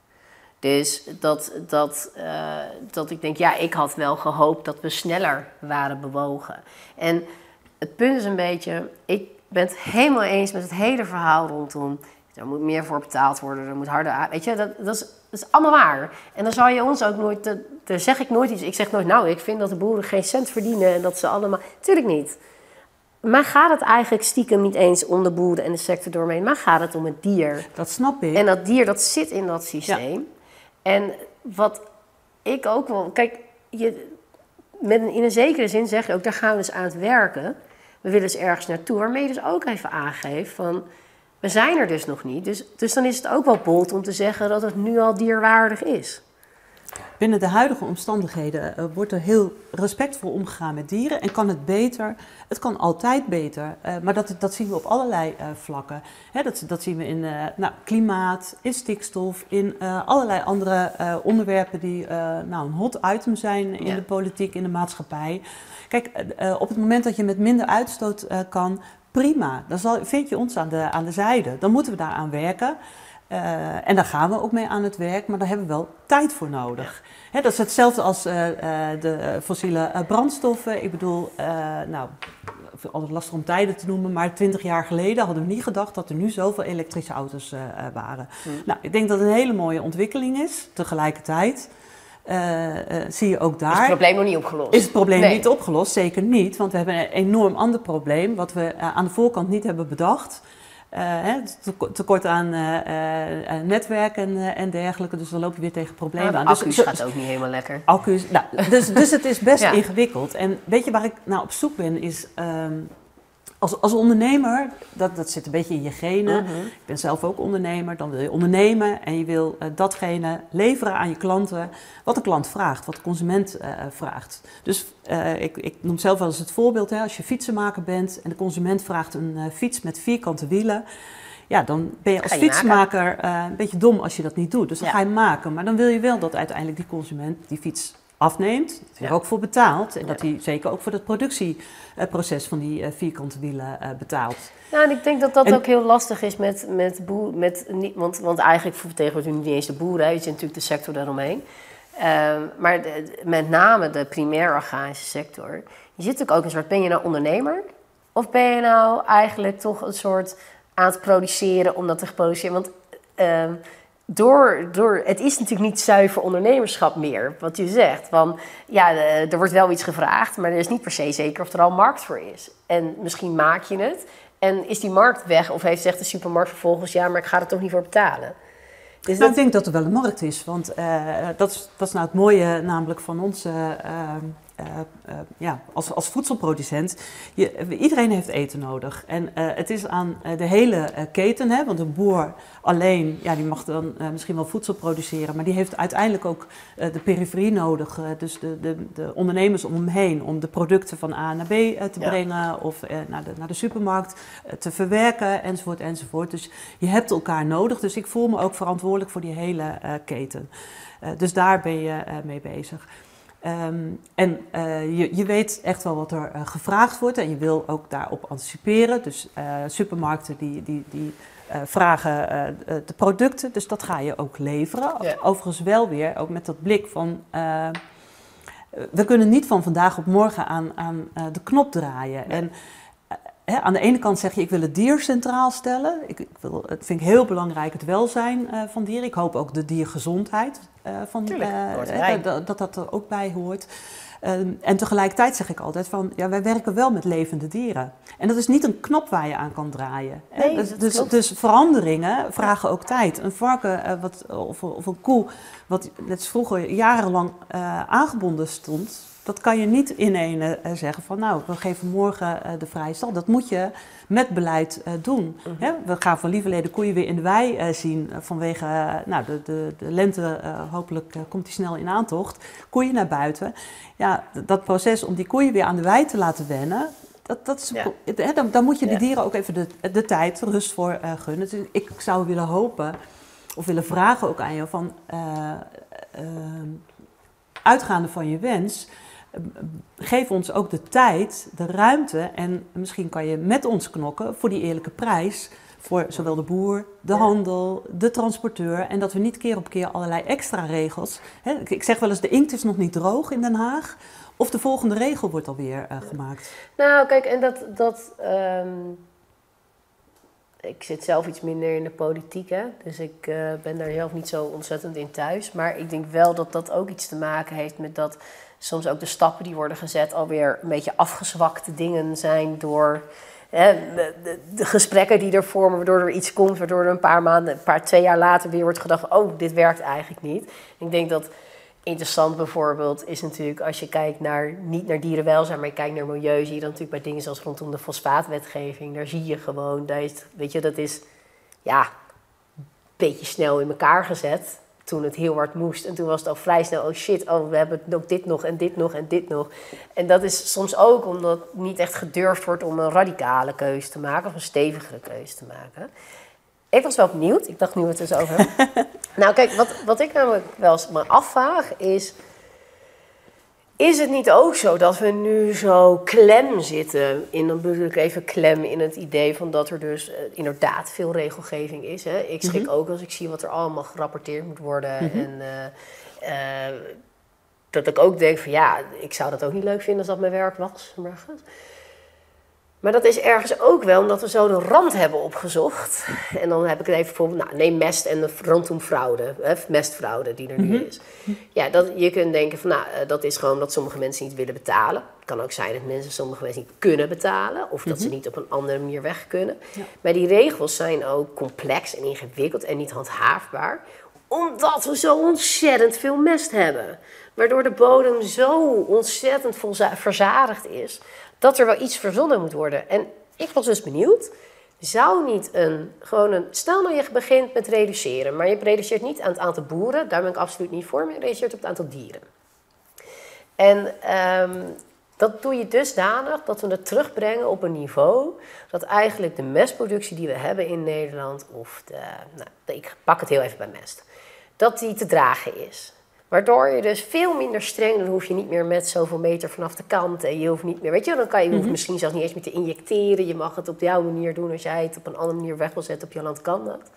Dus dat, dat, uh, dat ik denk, ja, ik had wel gehoopt dat we sneller waren bewogen. En het punt is een beetje, ik ben het helemaal eens met het hele verhaal rondom, er moet meer voor betaald worden, er moet harder, weet je, dat, dat, is, dat is allemaal waar. En dan zou je ons ook nooit, daar zeg ik nooit iets, ik zeg nooit, nou, ik vind dat de boeren geen cent verdienen en dat ze allemaal, tuurlijk niet. Maar gaat het eigenlijk stiekem niet eens om de boeren en de sector doorheen, maar gaat het om het dier. Dat snap ik. En dat dier, dat zit in dat systeem. Ja. En wat ik ook wel, kijk, je, met een, in een zekere zin zeg je ook, daar gaan we dus aan het werken. We willen dus ergens naartoe, waarmee je dus ook even aangeeft van, we zijn er dus nog niet. Dus, dus dan is het ook wel bold om te zeggen dat het nu al dierwaardig is. Binnen de huidige omstandigheden uh, wordt er heel respectvol omgegaan met dieren en kan het beter. Het kan altijd beter, uh, maar dat, dat zien we op allerlei uh, vlakken. Hè, dat, dat zien we in uh, nou, klimaat, in stikstof, in uh, allerlei andere uh, onderwerpen die uh, nou, een hot item zijn in ja. de politiek, in de maatschappij. Kijk, uh, op het moment dat je met minder uitstoot uh, kan, prima. Dan zal, vind je ons aan de, aan de zijde. Dan moeten we daaraan werken. Uh, en daar gaan we ook mee aan het werk, maar daar hebben we wel tijd voor nodig. He, dat is hetzelfde als uh, uh, de fossiele uh, brandstoffen. Ik bedoel, uh, nou, altijd lastig om tijden te noemen, maar twintig jaar geleden hadden we niet gedacht dat er nu zoveel elektrische auto's uh, waren. Mm. Nou, ik denk dat het een hele mooie ontwikkeling is. Tegelijkertijd uh, uh, zie je ook daar... Is het probleem nog niet opgelost? Is het probleem nee. niet opgelost? Zeker niet, want we hebben een enorm ander probleem wat we uh, aan de voorkant niet hebben bedacht. Uh, tekort aan uh, uh, netwerken uh, en dergelijke, dus dan loop je weer tegen problemen ja, aan. Accu's dus, gaat ook niet helemaal lekker. Accu's, nou, dus, dus het is best ja. ingewikkeld. En weet je waar ik nou op zoek ben, is um, als, als ondernemer, dat, dat zit een beetje in je genen. Uh-huh. Ik ben zelf ook ondernemer, dan wil je ondernemen en je wil uh, datgene leveren aan je klanten wat de klant vraagt, wat de consument uh, vraagt. Dus uh, ik, ik noem zelf wel eens het voorbeeld, hè, als je fietsenmaker bent en de consument vraagt een uh, fiets met vierkante wielen, ja, dan ben je als je fietsmaker uh, een beetje dom als je dat niet doet. Dus dan ja. ga je maken, maar dan wil je wel dat uiteindelijk die consument die fiets afneemt, dat hij er ook voor betaalt en ja. dat hij zeker ook voor het productieproces van die uh, vierkante wielen uh, betaalt. Ja, en ik denk dat dat en, ook heel lastig is met, met, boer, met want, want eigenlijk vertegenwoordigt u niet eens de boeren, je zit natuurlijk de sector daaromheen. Uh, maar de, met name de primair organische sector. Je zit natuurlijk ook een soort, ben je nou ondernemer? Of ben je nou eigenlijk toch een soort aan het produceren om dat te produceren? Want uh, door, door, het is natuurlijk niet zuiver ondernemerschap meer, wat je zegt. Van, ja, er wordt wel iets gevraagd, maar er is niet per se zeker of er al markt voor is. En misschien maak je het en is die markt weg of heeft zegt de supermarkt vervolgens, ja, maar ik ga er toch niet voor betalen. Dus nou, dat... Ik denk dat er wel een markt is, want uh, dat, is, dat is nou het mooie namelijk van onze... Uh, Uh, uh, ja, als, als voedselproducent, je, iedereen heeft eten nodig. En uh, het is aan uh, de hele uh, keten, hè, want een boer alleen, ja, die mag dan uh, misschien wel voedsel produceren, maar die heeft uiteindelijk ook uh, de periferie nodig. Uh, dus de, de, de ondernemers om hem heen, om de producten van A naar B uh, te ja. brengen of uh, naar, de, naar de supermarkt uh, te verwerken, enzovoort, enzovoort. Dus je hebt elkaar nodig. Dus ik voel me ook verantwoordelijk voor die hele uh, keten. Uh, dus daar ben je uh, mee bezig. Um, en uh, je, je weet echt wel wat er uh, gevraagd wordt en je wil ook daarop anticiperen. Dus uh, supermarkten die, die, die uh, vragen uh, de producten, dus dat ga je ook leveren. Ja. Overigens wel weer, ook met dat blik van... Uh, we kunnen niet van vandaag op morgen aan, aan uh, de knop draaien. En uh, hè, aan de ene kant zeg je, ik wil het dier centraal stellen. Ik, ik wil, het vind ik heel belangrijk, het welzijn uh, van dieren. Ik hoop ook de diergezondheid, uh, van, Tuurlijk, uh, uh, dat, dat dat er ook bij hoort. Um, en tegelijkertijd zeg ik altijd van, ja, wij werken wel met levende dieren. En dat is niet een knop waar je aan kan draaien. Nee, dus, dus, dus veranderingen vragen ook tijd. Een varken uh, wat, of, of een koe, wat net als vroeger jarenlang uh, aangebonden stond, dat kan je niet in een uh, zeggen van, nou, we geven morgen uh, de vrije stal. Dat moet je met beleid uh, doen. Mm-hmm. Hè? We gaan van lieverlede koeien weer in de wei uh, zien uh, vanwege uh, nou, de, de, de lente, uh, hopelijk uh, komt die snel in aantocht. Koeien naar buiten. Ja, dat proces om die koeien weer aan de wei te laten wennen, dat, dat is, ja. hè, dan, dan moet je de ja. dieren ook even de, de tijd, de rust voor uh, gunnen. Dus ik zou willen hopen, of willen vragen ook aan je, van uh, uh, uitgaande van je wens, geef ons ook de tijd, de ruimte en misschien kan je met ons knokken voor die eerlijke prijs. Voor zowel de boer, de ja. handel, de transporteur. En dat we niet keer op keer allerlei extra regels. Hè, ik zeg wel eens, de inkt is nog niet droog in Den Haag. Of de volgende regel wordt alweer uh, gemaakt. Nou, kijk, en dat... dat um, ik zit zelf iets minder in de politiek, hè. Dus ik uh, ben daar zelf niet zo ontzettend in thuis. Maar ik denk wel dat dat ook iets te maken heeft met dat soms ook de stappen die worden gezet alweer een beetje afgezwakte dingen zijn door hè, de, de, de gesprekken die er vormen, waardoor er iets komt, waardoor er een paar maanden, een paar, twee jaar later weer wordt gedacht, oh, dit werkt eigenlijk niet. Ik denk dat interessant bijvoorbeeld is natuurlijk als je kijkt naar, niet naar dierenwelzijn, maar je kijkt naar milieu, zie je dan natuurlijk bij dingen zoals rondom de fosfaatwetgeving, daar zie je gewoon, dat is, weet je, dat is ja, een beetje snel in elkaar gezet toen het heel hard moest. En toen was het al vrij snel, oh shit, oh, we hebben ook dit nog en dit nog en dit nog. En dat is soms ook omdat niet echt gedurfd wordt om een radicale keuze te maken of een stevigere keuze te maken. Ik was wel benieuwd. Ik dacht nu we het dus over hebben. Nou kijk, wat, wat ik namelijk wel eens me afvraag is, is het niet ook zo dat we nu zo klem zitten, in, dan bedoel ik even klem in het idee van dat er dus uh, inderdaad veel regelgeving is. Hè? Ik schrik mm-hmm. ook als ik zie wat er allemaal gerapporteerd moet worden. Mm-hmm. En uh, uh, dat ik ook denk van ja, ik zou dat ook niet leuk vinden als dat mijn werk was. Maar goed. Maar dat is ergens ook wel omdat we zo de rand hebben opgezocht. En dan heb ik het even bijvoorbeeld, nou, neem mest en de rondom fraude, hè, mestfraude die er nu mm-hmm. is. Ja, dat, je kunt denken van, nou, dat is gewoon dat sommige mensen niet willen betalen. Het kan ook zijn dat mensen, sommige mensen niet kunnen betalen. Of dat mm-hmm. ze niet op een andere manier weg kunnen. Ja. Maar die regels zijn ook complex en ingewikkeld en niet handhaafbaar. Omdat we zo ontzettend veel mest hebben. Waardoor de bodem zo ontzettend verzadigd is, dat er wel iets verzonnen moet worden. En ik was dus benieuwd, zou niet een, gewoon een, stel nou je begint met reduceren, maar je reduceert niet aan het aantal boeren, daar ben ik absoluut niet voor, maar je reduceert op het aantal dieren. En um, dat doe je dusdanig dat we het terugbrengen op een niveau dat eigenlijk de mestproductie die we hebben in Nederland, of de, nou, ik pak het heel even bij mest, dat die te dragen is. Waardoor je dus veel minder streng, dan hoef je niet meer met zoveel meter vanaf de kant. En je hoeft niet meer, weet je, dan kan je, je hoeft misschien zelfs niet eens meer te injecteren. Je mag het op jouw manier doen. Als jij het op een andere manier weg wil zetten op je land, kan dat.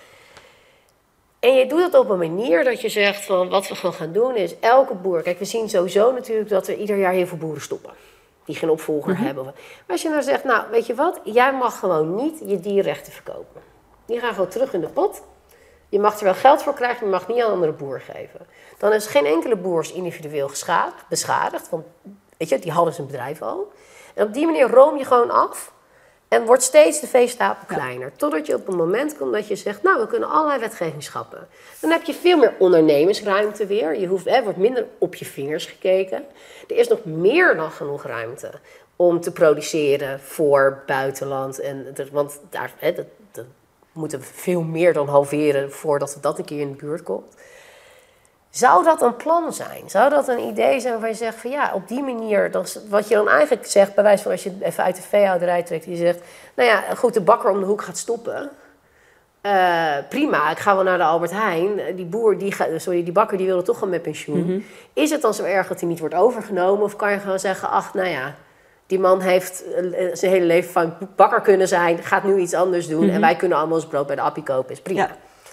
En je doet het op een manier dat je zegt van wat we gewoon gaan doen is elke boer. Kijk, we zien sowieso natuurlijk dat er ieder jaar heel veel boeren stoppen. Die geen opvolger mm-hmm. hebben. Maar als je nou zegt, nou weet je wat, jij mag gewoon niet je dierrechten verkopen. Die gaan gewoon terug in de pot. Je mag er wel geld voor krijgen, maar je mag niet aan een andere boer geven. Dan is geen enkele boer individueel geschadigd, beschadigd. Want weet je, die hadden zijn bedrijf al. En op die manier room je gewoon af. En wordt steeds de veestapel kleiner. Ja. Totdat je op een moment komt dat je zegt, nou, we kunnen allerlei wetgeving schrappen. Dan heb je veel meer ondernemersruimte weer. Je hoeft, er wordt minder op je vingers gekeken. Er is nog meer dan genoeg ruimte om te produceren voor buitenland. En, want daar, hè, dat, dat moeten we veel meer dan halveren voordat dat een keer in de buurt komt. Zou dat een plan zijn? Zou dat een idee zijn waarvan je zegt van ja, op die manier, dat is wat je dan eigenlijk zegt, bij wijze van als je even uit de veehouderij trekt, je zegt, nou ja, goed, de bakker om de hoek gaat stoppen. Uh, prima, ik ga wel naar de Albert Heijn. Die boer, die, ga, sorry, die bakker die wilde toch wel met pensioen. Mm-hmm. Is het dan zo erg dat hij niet wordt overgenomen? Of kan je gewoon zeggen, ach, nou ja, die man heeft uh, zijn hele leven van bakker kunnen zijn, gaat nu iets anders doen. Mm-hmm. En wij kunnen allemaal ons brood bij de appie kopen, is prima. Ja. Ja.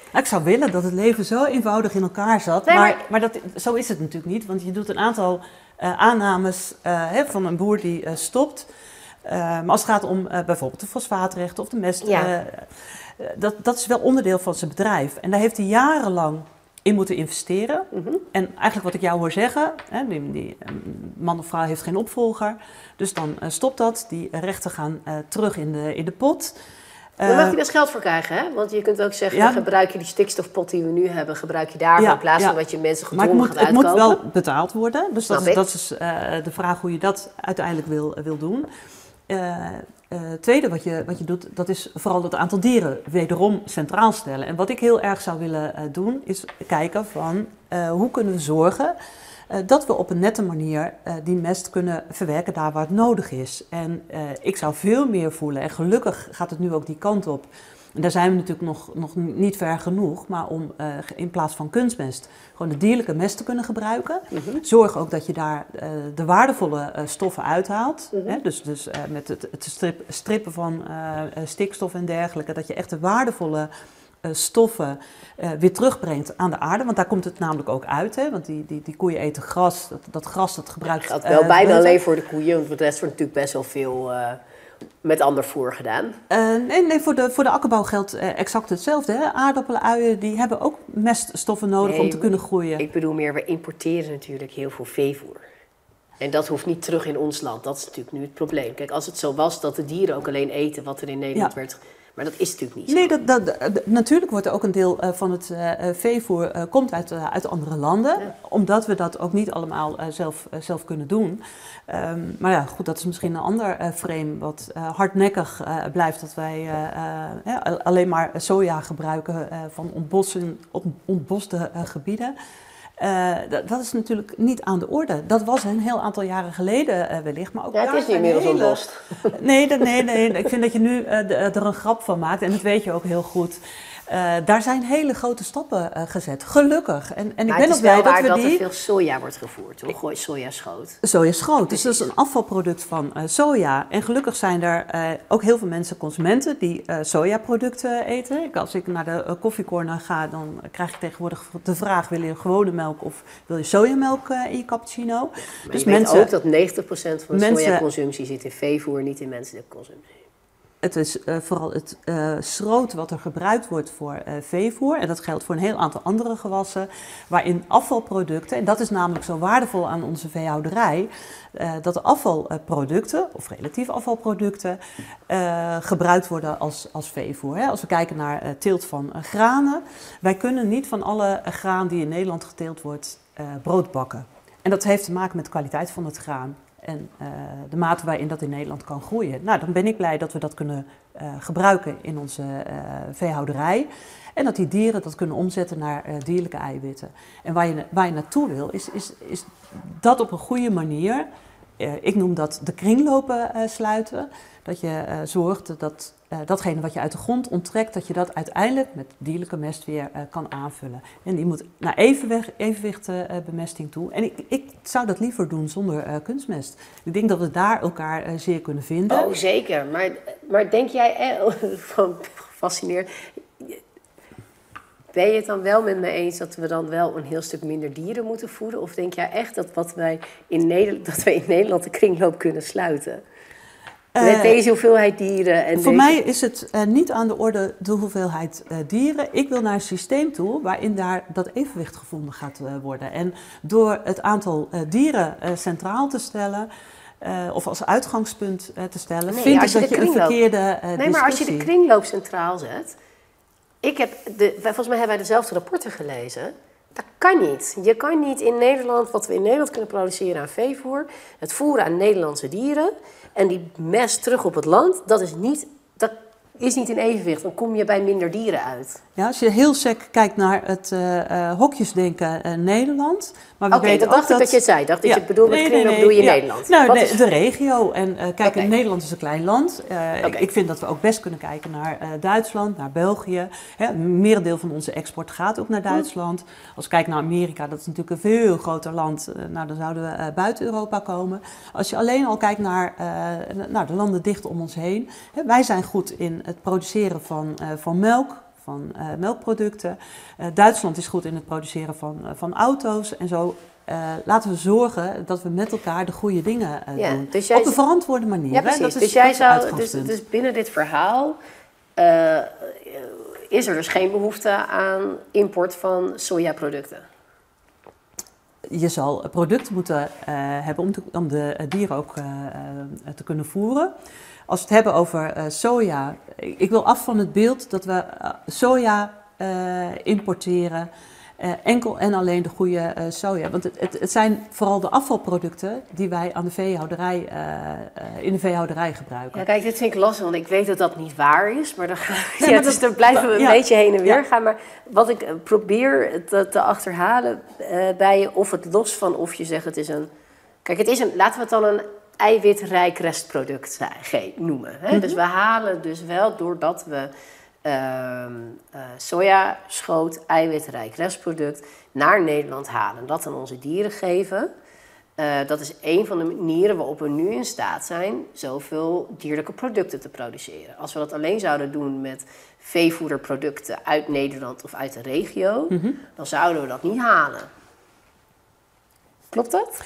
Ik zou willen dat het leven zo eenvoudig in elkaar zat, Nee, maar, maar- maar dat, zo is het natuurlijk niet. Want je doet een aantal uh, aannames uh, hè, van een boer die uh, stopt. Uh, maar als het gaat om uh, bijvoorbeeld de fosfaatrechten of de mest, Ja. uh, dat, dat is wel onderdeel van zijn bedrijf. En daar heeft hij jarenlang in moeten investeren. Mm-hmm. En eigenlijk wat ik jou hoor zeggen, hè, die, die man of vrouw heeft geen opvolger. Dus dan uh, stopt dat, die rechten gaan uh, terug in de, in de pot. Dan mag je best geld voor krijgen, hè? Want je kunt ook zeggen, Ja. gebruik je die stikstofpot die we nu hebben, gebruik je daarvoor Ja, in plaats van ja. dat je mensen Maar het gedwongen moet, gaat het moet uitkopen. wel betaald worden. Dus dat Snap is, ik. dat is uh, de vraag hoe je dat uiteindelijk wil, wil doen. Het uh, uh, tweede wat je, wat je doet, dat is vooral het aantal dieren wederom centraal stellen. En wat ik heel erg zou willen uh, doen, is kijken van uh, hoe kunnen we zorgen uh, dat we op een nette manier uh, die mest kunnen verwerken daar waar het nodig is. En uh, ik zou veel meer voelen, en gelukkig gaat het nu ook die kant op. En daar zijn we natuurlijk nog, nog niet ver genoeg, maar om uh, in plaats van kunstmest gewoon de dierlijke mest te kunnen gebruiken. Mm-hmm. Zorg ook dat je daar uh, de waardevolle uh, stoffen uithaalt. Mm-hmm. Hè? Dus, dus uh, met het, het strip, strippen van uh, stikstof en dergelijke, dat je echt de waardevolle uh, stoffen uh, weer terugbrengt aan de aarde. Want daar komt het namelijk ook uit, hè? Want die, die, die koeien eten gras, dat, dat gras dat gebruikt... Dat wel uh, bijna beter. alleen voor de koeien, want voor de rest wordt natuurlijk best wel veel uh, met ander voer gedaan. Uh, nee, nee voor, de, voor de akkerbouw geldt uh, exact hetzelfde. Hè? Aardappelen, uien, die hebben ook meststoffen nodig Nee, om te kunnen groeien. Ik bedoel meer, we importeren natuurlijk heel veel veevoer. En dat hoeft niet terug in ons land. Dat is natuurlijk nu het probleem. Kijk, als het zo was dat de dieren ook alleen eten wat er in Nederland Ja. werd... Maar dat is natuurlijk niet zo. Nee, dat, dat, dat, natuurlijk wordt er ook een deel uh, van het uh, veevoer uh, komt uit, uh, uit andere landen. Ja. Omdat we dat ook niet allemaal uh, zelf, uh, zelf kunnen doen. Um, maar ja, goed, dat is misschien een ander uh, frame wat uh, hardnekkig uh, blijft. Dat wij uh, uh, ja, alleen maar soja gebruiken uh, van ontbossen, ontboste uh, gebieden. Uh, dat, dat is natuurlijk niet aan de orde. Dat was een heel aantal jaren geleden uh, wellicht. Maar ook ja, het daar is nu inmiddels hele... ontbost. Nee, nee, nee, nee. Ik vind dat je nu uh, de, er een grap van maakt. En dat weet je ook heel goed. Uh, daar zijn hele grote stappen uh, gezet. Gelukkig. En, en ik ben ook blij dat we dat die... er veel soja wordt gevoerd. Toch? Gooi soja schoot. Soja schoot. Dus dat is een afvalproduct van uh, soja. En gelukkig zijn er uh, ook heel veel mensen, consumenten, die uh, sojaproducten eten. Ik, als ik naar de uh, koffiecorner ga, dan krijg ik tegenwoordig de vraag: wil je gewone melk of wil je sojamelk uh, in je cappuccino? Maar dus je mensen, weet ook dat negentig procent van de mensen, sojaconsumptie zit in veevoer, niet in menselijke consumptie. Het is uh, vooral het uh, schroot wat er gebruikt wordt voor uh, veevoer. En dat geldt voor een heel aantal andere gewassen. Waarin afvalproducten, en dat is namelijk zo waardevol aan onze veehouderij. Uh, dat de afvalproducten, of relatief afvalproducten, uh, gebruikt worden als, als veevoer. Hè. Als we kijken naar uh, teelt van uh, granen. Wij kunnen niet van alle uh, graan die in Nederland geteeld wordt uh, brood bakken. En dat heeft te maken met de kwaliteit van het graan. En uh, de mate waarin dat in Nederland kan groeien. Nou, dan ben ik blij dat we dat kunnen uh, gebruiken in onze uh, veehouderij. En dat die dieren dat kunnen omzetten naar uh, dierlijke eiwitten. En waar je, waar je naartoe wil, is, is, is dat op een goede manier... Uh, ik noem dat de kringlopen uh, sluiten. Dat je uh, zorgt dat uh, datgene wat je uit de grond onttrekt... dat je dat uiteindelijk met dierlijke mest weer uh, kan aanvullen. En die moet naar evenwicht, evenwicht uh, bemesting toe. En ik, ik zou dat liever doen zonder uh, kunstmest. Ik denk dat we daar elkaar uh, zeer kunnen vinden. Oh, zeker. Maar, maar denk jij... Eh, gewoon gefascineerd... Ben je het dan wel met me eens dat we dan wel een heel stuk minder dieren moeten voeden? Of denk jij echt dat, wat wij in Nederland, dat wij in Nederland de kringloop kunnen sluiten? Met uh, deze hoeveelheid dieren? En voor deze... mij is het uh, niet aan de orde de hoeveelheid uh, dieren. Ik wil naar een systeem toe waarin daar dat evenwicht gevonden gaat uh, worden. En door het aantal uh, dieren uh, centraal te stellen... Uh, of als uitgangspunt uh, te stellen, nee, vind ik je dat je kringloop... een verkeerde uh, Nee, discussie... maar als je de kringloop centraal zet... Ik heb de, volgens mij hebben wij dezelfde rapporten gelezen. Dat kan niet. Je kan niet in Nederland, wat we in Nederland kunnen produceren aan veevoer... het voeren aan Nederlandse dieren... en die mest terug op het land, dat is niet, dat is niet in evenwicht. Dan kom je bij minder dieren uit. Ja, als je heel sec kijkt naar het uh, uh, hokjesdenken uh, Nederland... Oké, okay, dat dacht ik dat... dat je het zei. Dacht dat ja. je het bedoelde, met nee, kringloop nee, nee, bedoel je ja. Nederland. Nou, de, is... de regio. En uh, kijk, okay. Nederland is een klein land. Uh, okay. ik, ik vind dat we ook best kunnen kijken naar uh, Duitsland, naar België. Hè, een merendeel van onze export gaat ook naar Duitsland. Hmm. Als we kijken naar Amerika, dat is natuurlijk een veel groter land. Uh, nou, dan zouden we uh, buiten Europa komen. Als je alleen al kijkt naar uh, nou, de landen dicht om ons heen. Hè, wij zijn goed in het produceren van, uh, van melk. van uh, melkproducten. Uh, Duitsland is goed in het produceren van, uh, van auto's en zo. Uh, laten we zorgen dat we met elkaar de goede dingen uh, ja, doen. Dus op een verantwoorde manier. Ja, precies. Hè? Dat is, dus jij dat zou, dus, dus binnen dit verhaal uh, is er dus geen behoefte aan import van sojaproducten? Je zal producten moeten uh, hebben om, te, om de dieren ook uh, uh, te kunnen voeren. Als we het hebben over uh, soja, ik, ik wil af van het beeld dat we uh, soja uh, importeren. Uh, enkel en alleen de goede uh, soja. Want het, het, het zijn vooral de afvalproducten die wij aan de veehouderij, uh, uh, in de veehouderij gebruiken. Ja, kijk, dit vind ik lastig, want ik weet dat dat niet waar is. Maar dan, nee, ja, maar dus dat, dan blijven we een ja. beetje heen en weer ja. gaan. Maar wat ik probeer te, te achterhalen uh, bij je, of het los van of je zegt het is een... Kijk, het is een, laten we het dan een eiwitrijk restproduct noemen. Hè? Mm-hmm. Dus we halen dus wel, doordat we... Uh, uh, sojaschoot, eiwitrijk restproduct naar Nederland halen. Dat aan onze dieren geven. Uh, dat is een van de manieren waarop we nu in staat zijn zoveel dierlijke producten te produceren. Als we dat alleen zouden doen met veevoederproducten uit Nederland of uit de regio, mm-hmm. dan zouden we dat niet halen. Klopt dat?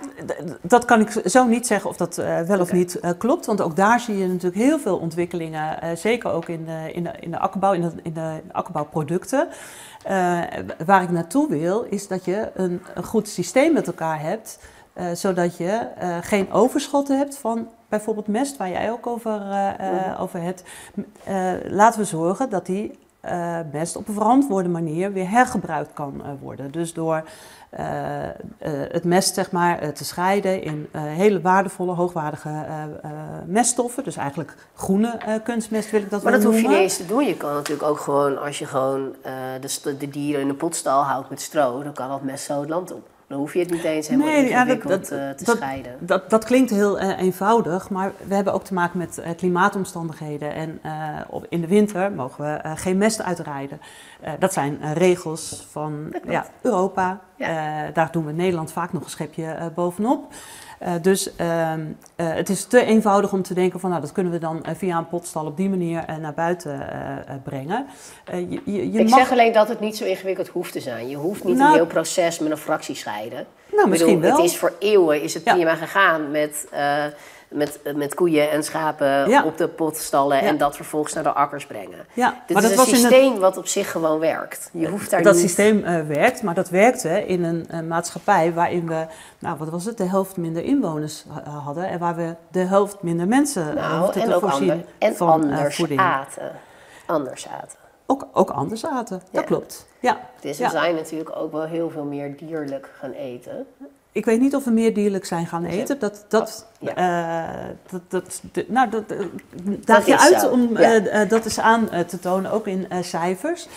Dat kan ik zo niet zeggen of dat uh, wel okay. of niet uh, klopt. Want ook daar zie je natuurlijk heel veel ontwikkelingen. Uh, zeker ook in de, in de, in de akkerbouw, in de, in de akkerbouwproducten. Uh, waar ik naartoe wil, is dat je een, een goed systeem met elkaar hebt. Uh, zodat je uh, geen overschotten hebt van bijvoorbeeld mest, waar jij ook over, uh, uh, over hebt. Uh, laten we zorgen dat die uh, mest op een verantwoorde manier weer hergebruikt kan uh, worden. Dus door... Uh, uh, het mest zeg maar, uh, te scheiden in uh, hele waardevolle, hoogwaardige uh, uh, meststoffen. Dus eigenlijk groene uh, kunstmest wil ik dat maar wel noemen. Maar dat hoef je niet eens te doen. Je kan natuurlijk ook gewoon, als je gewoon uh, de, de dieren in een potstal houdt met stro, dan kan dat mest zo het land op. Dan hoef je het niet eens helemaal nee, ingewikkeld ja, dat, dat, uh, te dat, scheiden. Dat, dat, dat klinkt heel uh, eenvoudig, maar we hebben ook te maken met uh, klimaatomstandigheden. En uh, op, in de winter mogen we uh, geen mest uitrijden. Uh, dat zijn uh, regels van ja, Europa. Ja. Uh, daar doen we in Nederland vaak nog een schepje uh, bovenop. Uh, dus uh, uh, het is te eenvoudig om te denken van nou, dat kunnen we dan uh, via een potstal op die manier uh, naar buiten uh, uh, brengen. Uh, je, je, je ik mag... zeg alleen dat het niet zo ingewikkeld hoeft te zijn. Je hoeft niet nou, een heel proces met een fractie scheiden. Nou, misschien bedoel, wel. Het is voor eeuwen is het ja. prima gegaan met... Uh, Met, met koeien en schapen ja. op de potstallen ja. en dat vervolgens naar de akkers brengen. Ja, Dit maar is dat een was systeem het... wat op zich gewoon werkt. Je hoeft daar dat niet... systeem uh, werkt, maar dat werkte in een uh, maatschappij waarin we, nou wat was het, de helft minder inwoners uh, hadden en waar we de helft minder mensen nou, uh, hoefden en te ook voorzien ander, en van anders uh, voeding. aten. Anders aten. Ook, ook anders aten, ja. dat klopt. Ja. Dus we ja. zijn natuurlijk ook wel heel veel meer dierlijk gaan eten. Ik weet niet of we meer dierlijk zijn gaan eten. Dat, dat, oh, ja. uh, dat, dat, de, nou, dat uh, daag je uit zo. om ja. uh, uh, dat eens aan uh, te tonen, ook in uh, cijfers.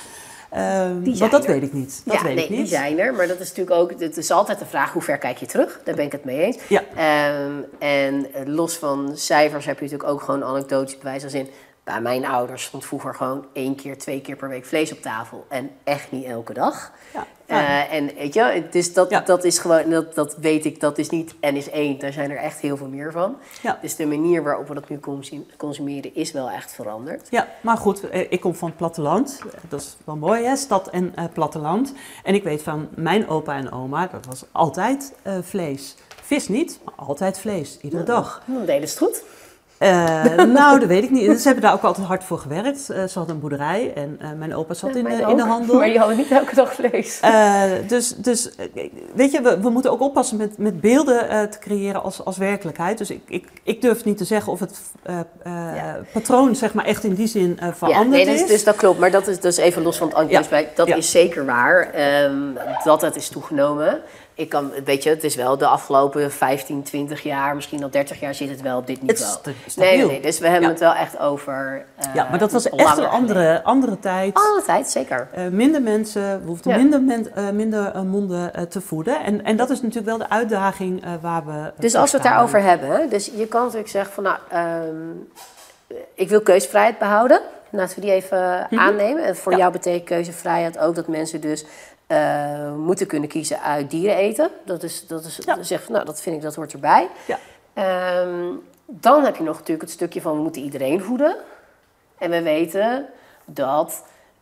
Uh, want dat er. weet ik niet. Dat ja, weet nee, ik niet. die zijn er. Maar dat is natuurlijk ook, het is altijd de vraag, hoe ver kijk je terug? Daar ben ik het mee eens. Ja. Um, en los van cijfers heb je natuurlijk ook gewoon anekdotisch bewijs als in... Bij mijn ouders stond vroeger gewoon één keer, twee keer per week vlees op tafel. En echt niet elke dag. Ja. Uh, en weet je, dus dat, ja. dat is gewoon, dat, dat weet ik, dat is niet en is één. Daar zijn er echt heel veel meer van. Ja. Dus de manier waarop we dat nu consumeren is wel echt veranderd. Ja, maar goed, ik kom van het platteland. Dat is wel mooi, hè? Stad en uh, platteland. En ik weet van mijn opa en oma, dat was altijd uh, vlees. Vis niet, maar altijd vlees, iedere nou, dag. Dan deden ze het goed. Uh, nou, dat weet ik niet. Ze hebben daar ook altijd hard voor gewerkt. Uh, ze hadden een boerderij en uh, mijn opa zat ja, in, de, in de handel. Maar je had niet elke dag vlees. Uh, dus, dus, weet je, we, we moeten ook oppassen met, met beelden uh, te creëren als, als werkelijkheid. Dus ik, ik, ik durf niet te zeggen of het uh, uh, ja. patroon zeg maar, echt in die zin uh, veranderd ja, nee, dus, is. Dus dat klopt, maar dat is dus even los van het antwoord. Ja. Dat ja. is zeker waar, um, dat het is toegenomen. Ik kan, weet je, het is wel de afgelopen vijftien, twintig jaar, misschien al dertig jaar zit het wel op dit niveau. Het is nee, nee, nee, dus we hebben ja. het wel echt over... Uh, ja, maar dat was echt een andere, andere tijd. Andere tijd, zeker. Uh, minder mensen, we hoefden ja. minder, men, uh, minder uh, monden uh, te voeden. En, en dat is natuurlijk wel de uitdaging uh, waar we... Uh, dus als we het daarover hebben, dus je kan natuurlijk zeggen van, nou, um, ik wil keuzevrijheid behouden. Laten we die even mm-hmm. aannemen. En voor ja. jou betekent keuzevrijheid ook dat mensen dus... Uh, moeten kunnen kiezen uit dieren eten. Dat is, dat is ja. zeg, nou, dat vind ik, dat hoort erbij. Ja. Um, dan heb je nog natuurlijk het stukje van we moeten iedereen voeden. En we weten dat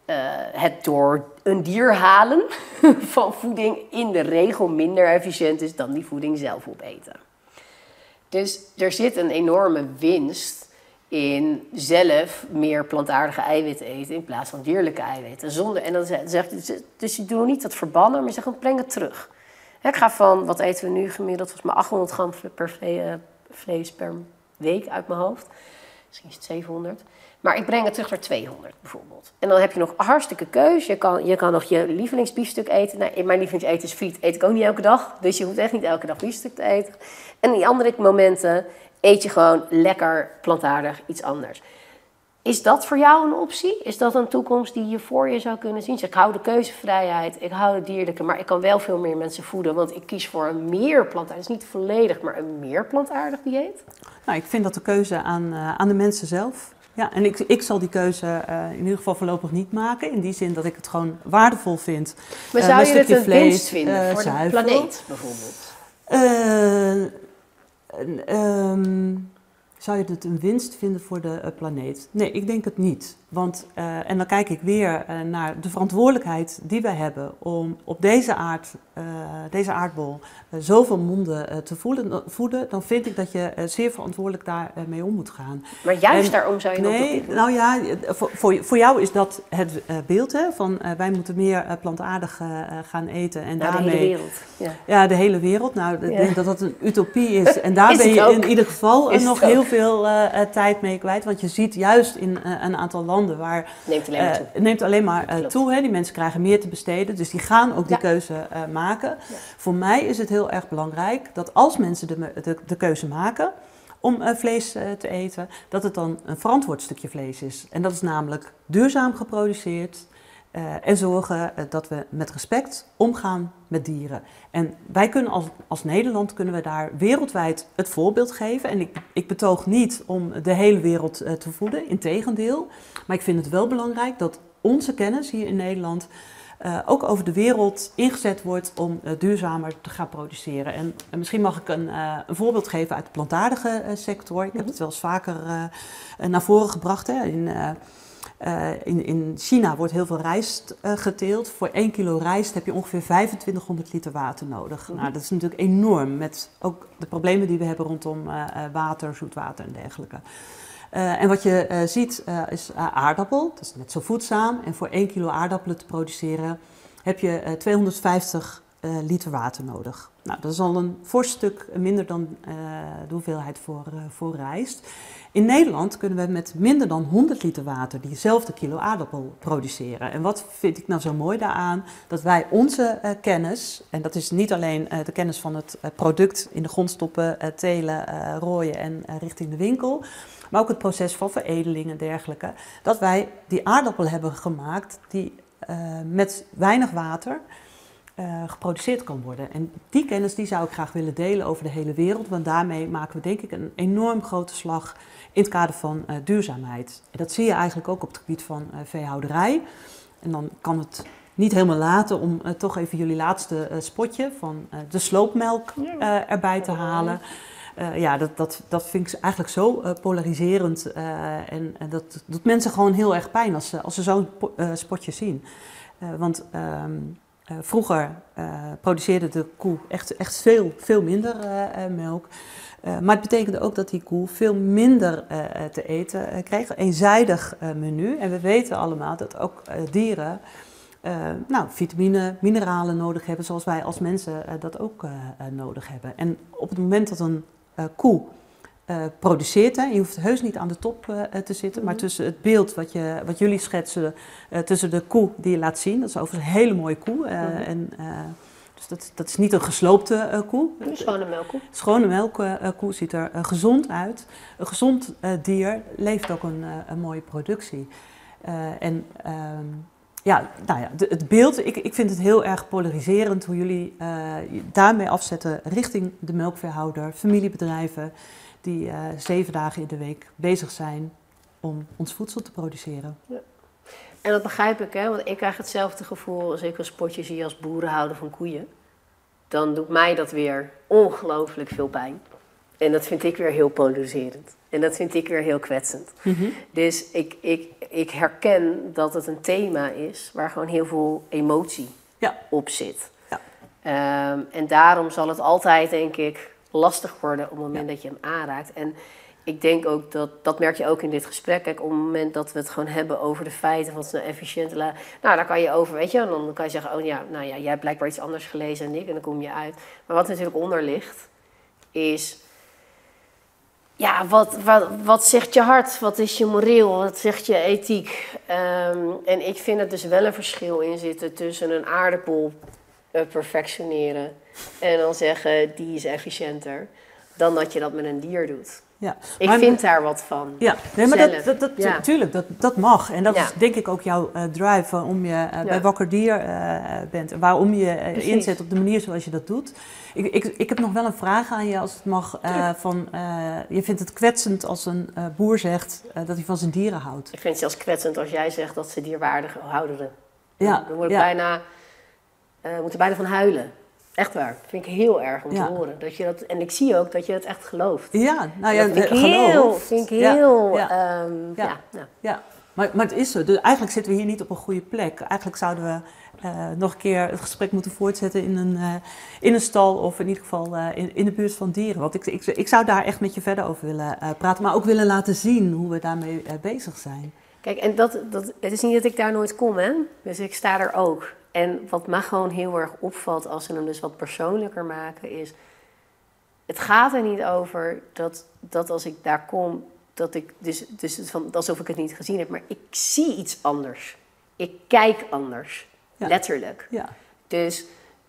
uh, het door een dier halen van voeding in de regel minder efficiënt is dan die voeding zelf opeten. Dus er zit een enorme winst in zelf meer plantaardige eiwitten eten in plaats van dierlijke eiwitten. Zonder, en dan zegt, dus je doet niet dat verbannen, maar je zegt, breng het terug. Ik ga van, wat eten we nu gemiddeld, volgens mij achthonderd gram per vlees, vlees per week uit mijn hoofd. Misschien is het zevenhonderd. Maar ik breng het terug naar tweehonderd bijvoorbeeld. En dan heb je nog hartstikke keus. Je kan, je kan nog je lievelingsbiefstuk eten. Nou, mijn lievelingseten is friet. Eet ik ook niet elke dag. Dus je hoeft echt niet elke dag biefstuk te eten. En in die andere momenten eet je gewoon lekker plantaardig iets anders. Is dat voor jou een optie? Is dat een toekomst die je voor je zou kunnen zien? Dus ik hou de keuzevrijheid, ik hou het dierlijke, maar ik kan wel veel meer mensen voeden. Want ik kies voor een meer plantaardig, dus niet volledig, maar een meer plantaardig dieet. Nou, ik vind dat de keuze aan, uh, aan de mensen zelf. Ja, en ik, ik zal die keuze uh, in ieder geval voorlopig niet maken. In die zin dat ik het gewoon waardevol vind. Maar zou uh, je het een vlees, winst vinden uh, voor zuivel. de planeet bijvoorbeeld? Uh, uh, um, Zou je het een winst vinden voor de uh, planeet? Nee, ik denk het niet. Want, uh, en dan kijk ik weer uh, naar de verantwoordelijkheid die wij hebben om op deze, aard, uh, deze aardbol uh, zoveel monden uh, te voeden, voeden. Dan vind ik dat je uh, zeer verantwoordelijk daarmee uh, mee om moet gaan. Maar juist en, daarom zou je dat nee, doen? Nou ja, voor, voor, voor jou is dat het uh, beeld, hè, van uh, wij moeten meer uh, plantaardig uh, gaan eten. En nou, daarmee, de hele wereld. Ja, ja de hele wereld. Nou, ik ja. denk dat dat een utopie is. En daar is ben je ook. in ieder geval uh, nog ook. heel veel uh, uh, tijd mee kwijt. Want je ziet juist in uh, een aantal landen waar... Neemt alleen maar toe. Uh, neemt alleen maar uh, toe. Hè. Die mensen krijgen meer te besteden. Dus die gaan ook die ja. keuze uh, maken. Ja. Ja. Voor mij is het heel erg belangrijk dat als mensen de, de, de keuze maken om uh, vlees uh, te eten, dat het dan een verantwoord stukje vlees is. En dat is namelijk duurzaam geproduceerd uh, en zorgen uh, dat we met respect omgaan met dieren. En wij kunnen als, als Nederland kunnen we daar wereldwijd het voorbeeld geven. En ik, ik betoog niet om de hele wereld uh, te voeden, integendeel. Maar ik vind het wel belangrijk dat onze kennis hier in Nederland Uh, ook over de wereld ingezet wordt om uh, duurzamer te gaan produceren. En, en misschien mag ik een, uh, een voorbeeld geven uit de plantaardige uh, sector. Ik heb het wel eens vaker uh, naar voren gebracht. Hè. In, uh, uh, in, in China wordt heel veel rijst uh, geteeld. Voor één kilo rijst heb je ongeveer vijfentwintighonderd liter water nodig. Mm-hmm. Nou, dat is natuurlijk enorm met ook de problemen die we hebben rondom uh, water, zoetwater en dergelijke. Uh, en wat je uh, ziet uh, is uh, aardappel, dat is net zo voedzaam. En voor één kilo aardappelen te produceren heb je uh, tweehonderdvijftig uh, liter water nodig. Nou, dat is al een fors stuk minder dan uh, de hoeveelheid voor, uh, voor rijst. In Nederland kunnen we met minder dan honderd liter water diezelfde kilo aardappel produceren. En wat vind ik nou zo mooi daaraan? Dat wij onze uh, kennis, en dat is niet alleen uh, de kennis van het uh, product in de grond stoppen, uh, telen, uh, rooien en uh, richting de winkel, maar ook het proces van veredeling en dergelijke, dat wij die aardappel hebben gemaakt die uh, met weinig water uh, geproduceerd kan worden. En die kennis die zou ik graag willen delen over de hele wereld, want daarmee maken we denk ik een enorm grote slag in het kader van uh, duurzaamheid. En dat zie je eigenlijk ook op het gebied van uh, veehouderij. En dan kan het niet helemaal laten om uh, toch even jullie laatste uh, spotje van uh, de sloopmelk uh, erbij te halen. Uh, ja, dat, dat, dat vind ik eigenlijk zo uh, polariserend uh, en, en dat doet mensen gewoon heel erg pijn als ze, als ze zo'n uh, spotje zien. Uh, want uh, uh, vroeger uh, produceerde de koe echt, echt veel, veel minder uh, uh, melk. Uh, maar het betekende ook dat die koe veel minder uh, te eten uh, kreeg. Een eenzijdig uh, menu. En we weten allemaal dat ook uh, dieren uh, nou, vitamine, mineralen nodig hebben, zoals wij als mensen uh, dat ook uh, uh, nodig hebben. En op het moment dat een uh, koe uh, produceert, hè, je hoeft heus niet aan de top uh, te zitten, mm-hmm. maar tussen het beeld wat, je, wat jullie schetsen, uh, tussen de koe die je laat zien, dat is overigens een hele mooie koe. Uh, mm-hmm. en, uh, Dus dat, dat is niet een gesloopte uh, koe. Een schone melkkoe. Schone melkkoe uh, ziet er uh, gezond uit. Een gezond uh, dier levert ook een, uh, een mooie productie. Uh, en uh, ja, nou ja, de, het beeld, ik, ik vind het heel erg polariserend hoe jullie uh, daarmee afzetten richting de melkveehouder, familiebedrijven die uh, zeven dagen in de week bezig zijn om ons voedsel te produceren. Ja. En dat begrijp ik, hè? Want ik krijg hetzelfde gevoel als ik een spotje zie als boerenhouder van koeien. Dan doet mij dat weer ongelooflijk veel pijn. En dat vind ik weer heel polariserend. En dat vind ik weer heel kwetsend. Mm-hmm. Dus ik, ik, ik herken dat het een thema is waar gewoon heel veel emotie ja. op zit. Ja. Um, en daarom zal het altijd, denk ik, lastig worden op het moment ja. dat je hem aanraakt. En ik denk ook dat, dat merk je ook in dit gesprek. Kijk, op het moment dat we het gewoon hebben over de feiten van zo'n efficiënte... La- nou, daar kan je over, weet je, en dan kan je zeggen... oh ja, nou ja, jij hebt blijkbaar iets anders gelezen dan ik en dan kom je uit. Maar wat natuurlijk onder ligt, is... ja, wat, wat, wat zegt je hart? Wat is je moreel? Wat zegt je ethiek? Um, en ik vind er dus wel een verschil in zitten tussen een aardappel uh, perfectioneren... en dan zeggen, die is efficiënter, dan dat je dat met een dier doet. Ja, ik maar, vind daar wat van. Ja, nee, maar dat, dat, dat, ja. tuurlijk, dat, dat mag. En dat ja. is denk ik ook jouw uh, drive waarom je uh, ja. bij Wakker Dier uh, bent. En waarom je uh, inzet op de manier zoals je dat doet. Ik, ik, ik heb nog wel een vraag aan je, als het mag. Uh, van, uh, je vindt het kwetsend als een uh, boer zegt uh, dat hij van zijn dieren houdt. Ik vind het zelfs kwetsend als jij zegt dat ze dierwaardig houden. Ja, dan word ik ja. bijna, uh, moet er bijna van huilen. Echt waar. Dat vind ik heel erg om ja. te horen. Dat je dat, en ik zie ook dat je het echt gelooft. Ja, nou ja, dat vind ik geloof. heel, vind ik heel ja. Ja. Um, ja. ja. Ja. ja. Maar, maar het is zo. Dus eigenlijk zitten we hier niet op een goede plek. Eigenlijk zouden we uh, nog een keer het gesprek moeten voortzetten in een, uh, in een stal of in ieder geval uh, in, in de buurt van dieren. Want ik, ik, ik zou daar echt met je verder over willen uh, praten, maar ook willen laten zien hoe we daarmee uh, bezig zijn. Kijk, en dat, dat, het is niet dat ik daar nooit kom, hè. Dus ik sta er ook. En wat me gewoon heel erg opvalt als ze hem dus wat persoonlijker maken is... het gaat er niet over dat, dat als ik daar kom, dat ik dus, dus van, alsof ik het niet gezien heb, maar ik zie iets anders. Ik kijk anders, ja. letterlijk. Ja. Dus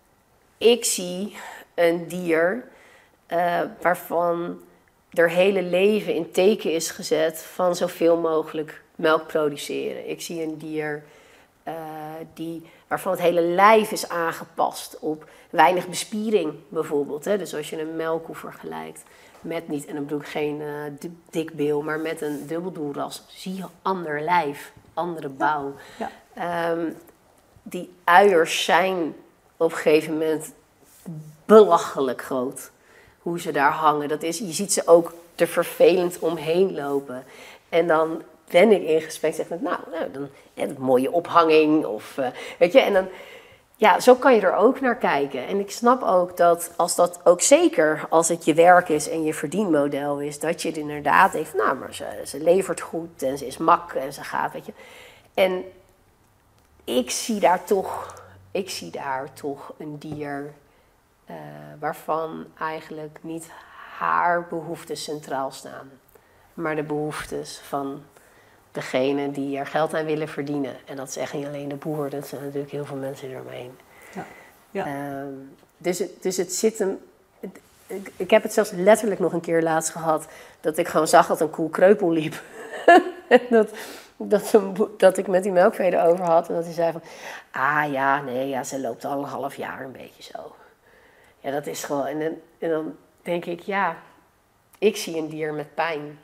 ik zie een dier uh, waarvan er hele leven in teken is gezet van zoveel mogelijk melk produceren. Ik zie een dier uh, die, waarvan het hele lijf is aangepast op weinig bespiering bijvoorbeeld. Hè? Dus als je een melkkoe vergelijkt met niet, en dan bedoel ik geen uh, dik beel, maar met een dubbeldoelras, zie je ander lijf, andere bouw. Ja. Um, die uiers zijn op een gegeven moment belachelijk groot. Hoe ze daar hangen. Dat is, je ziet ze ook er vervelend omheen lopen. En dan ben ik in gesprek, zeg ik, nou, nou dan ja, een mooie ophanging. Of, uh, weet je, en dan, ja, zo kan je er ook naar kijken. En ik snap ook dat, als dat ook zeker als het je werk is en je verdienmodel is, dat je het inderdaad heeft, nou, maar ze, ze levert goed en ze is mak en ze gaat, weet je. En ik zie daar toch, ik zie daar toch een dier uh, waarvan eigenlijk niet haar behoeftes centraal staan, maar de behoeftes van degene die er geld aan willen verdienen. En dat is echt niet alleen de boer, dat zijn natuurlijk heel veel mensen eromheen. Ja. Ja. Um, dus, het, dus het zit hem... Het, ik, ik heb het zelfs letterlijk nog een keer laatst gehad, dat ik gewoon zag dat een koe kreupel liep. en dat, dat, dat ik met die melkvee erover had en dat hij zei van, ah ja, nee, ja, ze loopt al een half jaar een beetje zo. Ja, dat is gewoon... En, en dan denk ik, ja, ik zie een dier met pijn.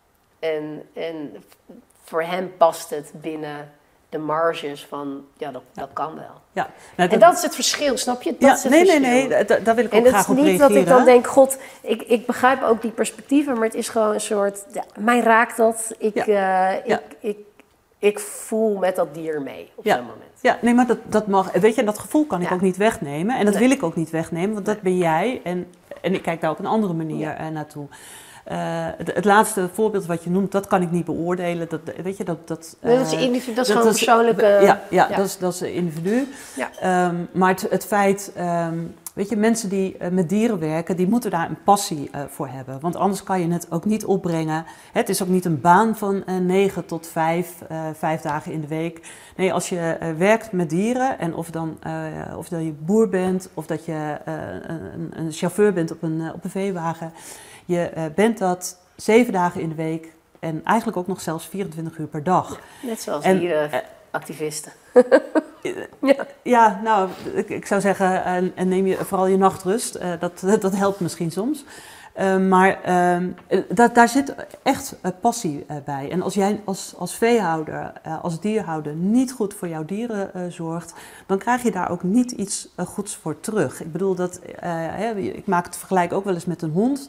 En, en voor hem past het binnen de marges van, ja, dat, dat kan wel. Ja. Nou, dat, en dat is het verschil, snap je? Dat ja, is het nee, verschil. nee, nee, daar, daar wil ik ook graag op reageren. En het is niet dat ik dan denk, god, ik, ik begrijp ook die perspectieven, maar het is gewoon een soort, ja, mij raakt dat, ik, ja. uh, ik, ja. ik, ik, ik voel met dat dier mee op ja. zo'n moment. Ja, nee, maar dat, dat mag, weet je, dat gevoel kan ik ja. ook niet wegnemen. En dat nee. wil ik ook niet wegnemen, want dat ben jij. En, en ik kijk daar op een andere manier ja. uh, naartoe. Uh, het, het laatste voorbeeld wat je noemt, dat kan ik niet beoordelen. Dat, weet je, dat, dat, uh, nee, dat is, individu- dat is dat, gewoon dat persoonlijke... Ja, ja, ja. Dat, is, dat is een individu. Ja. Um, maar het, het feit, um, weet je, mensen die uh, met dieren werken, die moeten daar een passie uh, voor hebben. Want anders kan je het ook niet opbrengen. Het is ook niet een baan van uh, negen tot vijf, uh, vijf dagen in de week. Nee, als je uh, werkt met dieren en of, dan, uh, of dat je boer bent of dat je uh, een, een chauffeur bent op een, uh, op een veewagen... Je uh, bent dat zeven dagen in de week en eigenlijk ook nog zelfs vierentwintig uur per dag. Ja, net zoals en, dierenactivisten. Uh, ja. ja, nou, ik, ik zou zeggen, uh, en neem je vooral je nachtrust. Uh, dat, dat helpt misschien soms. Uh, maar uh, dat, daar zit echt uh, passie uh, bij. En als jij als, als veehouder, uh, als dierhouder niet goed voor jouw dieren uh, zorgt, dan krijg je daar ook niet iets uh, goeds voor terug. Ik bedoel, dat, uh, hè, ik maak het vergelijk ook wel eens met een hond.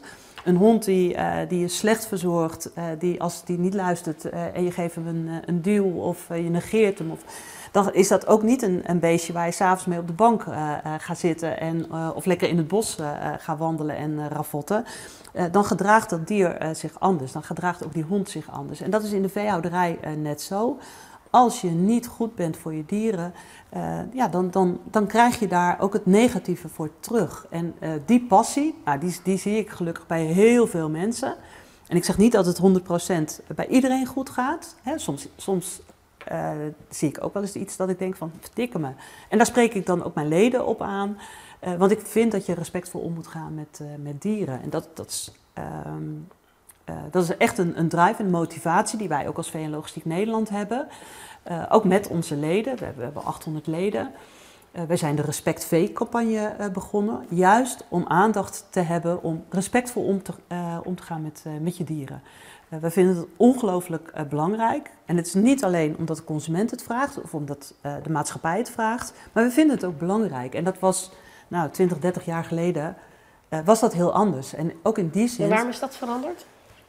een hond die, uh, die je slecht verzorgt, uh, die als die niet luistert uh, en je geeft hem een, een duw of uh, je negeert hem, of, dan is dat ook niet een, een beestje waar je s'avonds mee op de bank uh, uh, gaat zitten en, uh, of lekker in het bos uh, gaat wandelen en uh, ravotten. Uh, dan gedraagt dat dier uh, zich anders, dan gedraagt ook die hond zich anders. En dat is in de veehouderij uh, net zo. Als je niet goed bent voor je dieren, uh, ja, dan, dan, dan krijg je daar ook het negatieve voor terug. En uh, die passie, nou, die, die zie ik gelukkig bij heel veel mensen. En ik zeg niet dat het honderd procent bij iedereen goed gaat. Hè, soms soms uh, zie ik ook wel eens iets dat ik denk van, verdikke me. En daar spreek ik dan ook mijn leden op aan. Uh, want ik vind dat je respectvol om moet gaan met, uh, met dieren. En dat, dat is... Um, Uh, dat is echt een, een drive, een motivatie die wij ook als Vee en Logistiek Nederland hebben. Uh, ook met onze leden, we hebben, we hebben achthonderd leden. Uh, wij zijn de Respect Vee-campagne uh, begonnen, juist om aandacht te hebben om respectvol om te, uh, om te gaan met, uh, met je dieren. Uh, we vinden het ongelooflijk uh, belangrijk. En het is niet alleen omdat de consument het vraagt of omdat uh, de maatschappij het vraagt, maar we vinden het ook belangrijk. En dat was nou, twintig, dertig jaar geleden, uh, was dat heel anders. En ook in die zin... En waarom is dat veranderd?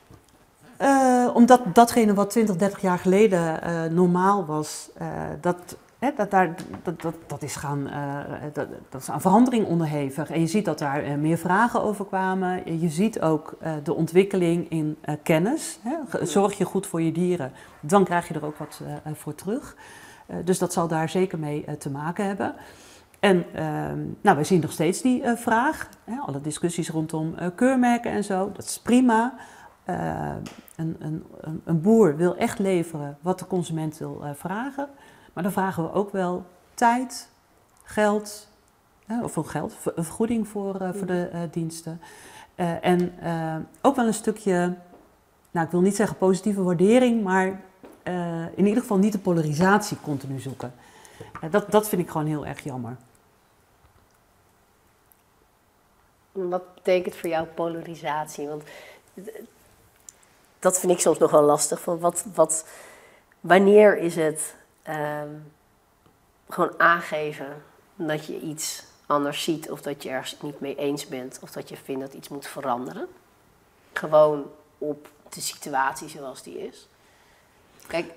Uh, omdat datgene wat twintig, dertig jaar geleden uh, normaal was, uh, dat, hè, dat, daar, dat, dat, dat, is gaan, uh, dat, dat is aan verandering onderhevig. En je ziet dat daar uh, meer vragen over kwamen. Je ziet ook uh, de ontwikkeling in uh, kennis. Hè. Zorg je goed voor je dieren, dan krijg je er ook wat uh, voor terug. Uh, dus dat zal daar zeker mee uh, te maken hebben. En uh, nou, wij zien nog steeds die uh, vraag. Hè, alle discussies rondom uh, keurmerken en zo, dat is prima. Uh, een, een, een boer wil echt leveren wat de consument wil uh, vragen. Maar dan vragen we ook wel tijd, geld, uh, of veel geld, een vergoeding voor, uh, voor de uh, diensten. Uh, en uh, ook wel een stukje, nou ik wil niet zeggen positieve waardering, maar uh, in ieder geval niet de polarisatie continu zoeken. Uh, dat, dat vind ik gewoon heel erg jammer. Wat betekent voor jou polarisatie? Want dat vind ik soms nog wel lastig. Van wat, wat, wanneer is het um, gewoon aangeven dat je iets anders ziet of dat je ergens niet mee eens bent of dat je vindt dat iets moet veranderen? Gewoon op de situatie zoals die is. Kijk,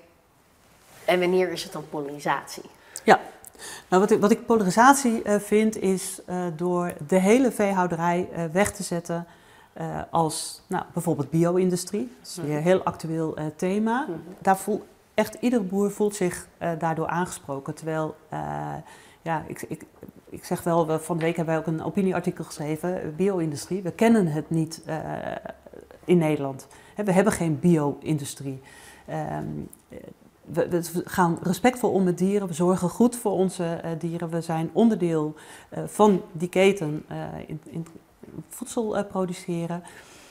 en wanneer is het dan polarisatie? Ja, nou wat ik, wat ik polarisatie uh, vind is uh, door de hele veehouderij uh, weg te zetten. Uh, als nou, bijvoorbeeld bio-industrie, dat is weer een heel actueel uh, thema. Mm-hmm. Daar voelt echt iedere boer voelt zich uh, daardoor aangesproken. Terwijl, uh, ja, ik, ik, ik zeg wel, we, van de week hebben wij ook een opinieartikel geschreven, bio-industrie. We kennen het niet uh, in Nederland. We hebben geen bio-industrie. Um, we, we gaan respectvol om met dieren, we zorgen goed voor onze uh, dieren. We zijn onderdeel uh, van die keten uh, in, in voedsel uh, produceren.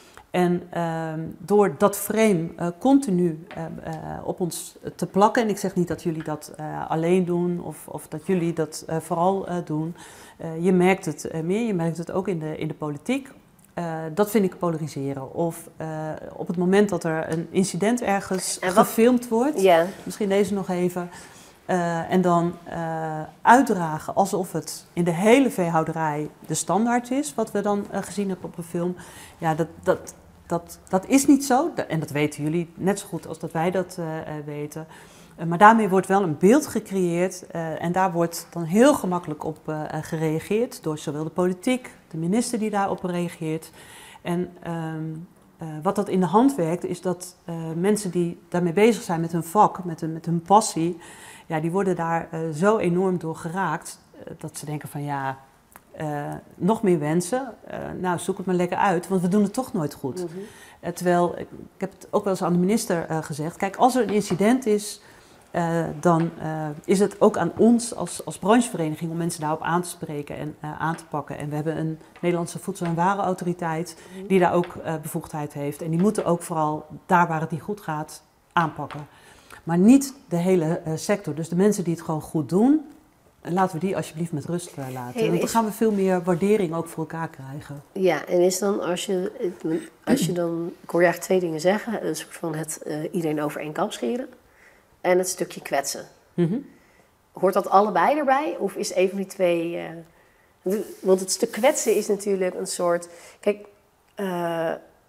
En uh, door dat frame uh, continu uh, uh, op ons te plakken, en ik zeg niet dat jullie dat uh, alleen doen of, of dat jullie dat uh, vooral uh, doen, uh, je merkt het uh, meer, je merkt het ook in de, in de politiek. Uh, dat vind ik polariseren. Of uh, op het moment dat er een incident ergens wat, gefilmd wordt, yeah. misschien deze nog even, Uh, en dan uh, uitdragen alsof het in de hele veehouderij de standaard is, wat we dan uh, gezien hebben op een film. Ja, dat, dat, dat, dat is niet zo. En dat weten jullie net zo goed als dat wij dat uh, uh, weten. Uh, maar daarmee wordt wel een beeld gecreëerd. Uh, en daar wordt dan heel gemakkelijk op uh, gereageerd door zowel de politiek, de minister die daarop reageert. En um, uh, wat dat in de hand werkt, is dat uh, mensen die daarmee bezig zijn met hun vak, met hun, met hun passie, ja, die worden daar uh, zo enorm door geraakt, uh, dat ze denken van ja, uh, nog meer wensen, uh, nou zoek het maar lekker uit, want we doen het toch nooit goed. Mm-hmm. Uh, terwijl, ik heb het ook wel eens aan de minister uh, gezegd, kijk, als er een incident is, uh, dan uh, is het ook aan ons als, als branchevereniging om mensen daarop aan te spreken en uh, aan te pakken. En we hebben een Nederlandse Voedsel- en Warenautoriteit mm-hmm. die daar ook uh, bevoegdheid heeft. En die moeten ook vooral daar waar het niet goed gaat aanpakken. Maar niet de hele uh, sector. Dus de mensen die het gewoon goed doen, laten we die alsjeblieft met rust uh, laten. Hey, Want dan is... gaan we veel meer waardering ook voor elkaar krijgen. Ja, en is dan als je, als je dan, ik hoor je eigenlijk twee dingen zeggen. Een soort van het uh, iedereen over één kam scheren en het stukje kwetsen. Mm-hmm. Hoort dat allebei erbij? Of is een van die twee... Uh, want het stuk kwetsen is natuurlijk een soort... Kijk, uh,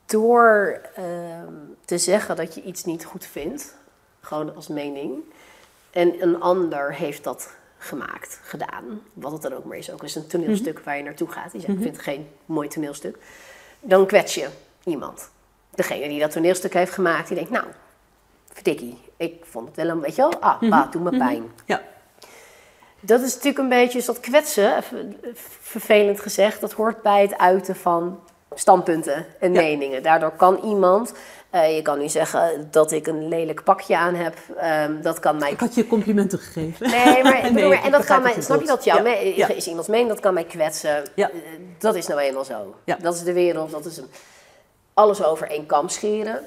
door uh, te zeggen dat je iets niet goed vindt, gewoon als mening, en een ander heeft dat gemaakt, gedaan, wat het dan ook maar is, ook is een toneelstuk mm-hmm. waar je naartoe gaat, die zegt, mm-hmm. ik vind het geen mooi toneelstuk, dan kwets je iemand. Degene die dat toneelstuk heeft gemaakt, die denkt, nou, verdikkie, ik vond het wel een, weet je wel, ah, mm-hmm. bah, doe me pijn. Mm-hmm. Ja. Dat is natuurlijk een beetje, dat kwetsen, vervelend gezegd, dat hoort bij het uiten van standpunten en ja. meningen. Daardoor kan iemand, uh, je kan nu zeggen dat ik een lelijk pakje aan heb, um, dat kan mij... Ik had je complimenten gegeven. Nee, maar, nee, bedoel, en dat kan mij, snap je dat jouw ja. me- ja. is iemands mening, dat kan mij kwetsen. Ja. Uh, dat is nou eenmaal zo. Ja. Dat is de wereld, dat is een, alles over één kam scheren.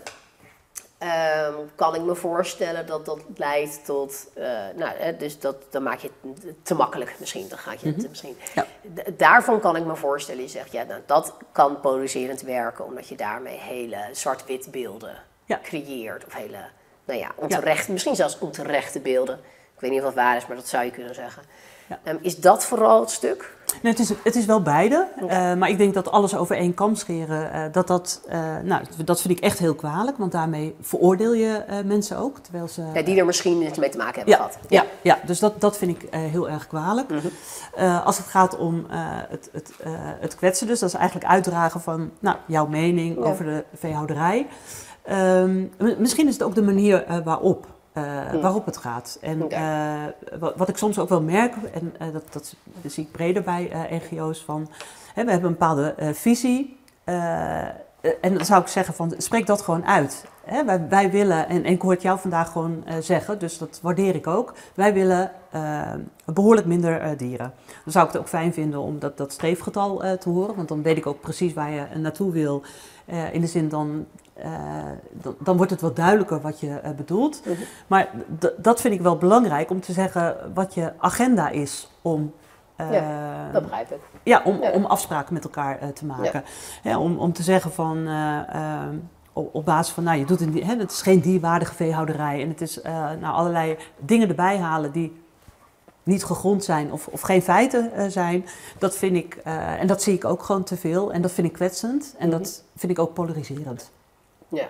Um, kan ik me voorstellen dat dat leidt tot, uh, nou, hè, dus dat, dan maak je het te makkelijk misschien. Dan ga je het mm-hmm. misschien. Ja. D- daarvan kan ik me voorstellen, je zegt, ja, nou, dat kan polariserend werken, omdat je daarmee hele zwart-wit beelden ja. creëert. Of hele, nou ja, onterecht, ja. misschien zelfs onterechte beelden. Ik weet niet of dat waar is, maar dat zou je kunnen zeggen. Ja. Um, is dat vooral het stuk? Nee, het, is, het is wel beide, okay. uh, maar ik denk dat alles over één kam scheren, uh, dat, dat, uh, nou, dat vind ik echt heel kwalijk, want daarmee veroordeel je uh, mensen ook. Terwijl ze, ja, die er misschien iets mee te maken hebben ja, gehad. Ja, ja, dus dat, dat vind ik uh, heel erg kwalijk. Mm-hmm. Uh, als het gaat om uh, het, het, uh, het kwetsen, dus dat is eigenlijk uitdragen van nou, jouw mening ja. over de veehouderij. Um, misschien is het ook de manier uh, waarop. Uh, mm. waarop het gaat. En okay. uh, wat, wat ik soms ook wel merk, en uh, dat, dat, dat zie ik breder bij uh, N G O's, van hè, we hebben een bepaalde uh, visie. Uh, en dan zou ik zeggen van, spreek dat gewoon uit. Hè, wij, wij willen, en, en ik hoor het jou vandaag gewoon uh, zeggen, dus dat waardeer ik ook. Wij willen uh, behoorlijk minder uh, dieren. Dan zou ik het ook fijn vinden om dat, dat streefgetal uh, te horen, want dan weet ik ook precies waar je naartoe wil. Uh, in de zin dan... Uh, dan, dan wordt het wat duidelijker wat je uh, bedoelt. Mm-hmm. Maar d- dat vind ik wel belangrijk om te zeggen wat je agenda is om... Uh, ja, dat begrijp ik. Ja, om, ja. om afspraken met elkaar uh, te maken. Ja. Ja, om, om te zeggen van... Uh, uh, op, op basis van, nou, je doet een, hè, het is geen dierwaardige veehouderij. En het is uh, nou, allerlei dingen erbij halen die niet gegrond zijn of, of geen feiten uh, zijn. Dat vind ik... Uh, en dat zie ik ook gewoon te veel. En dat vind ik kwetsend. En mm-hmm. dat vind ik ook polariserend. Ja.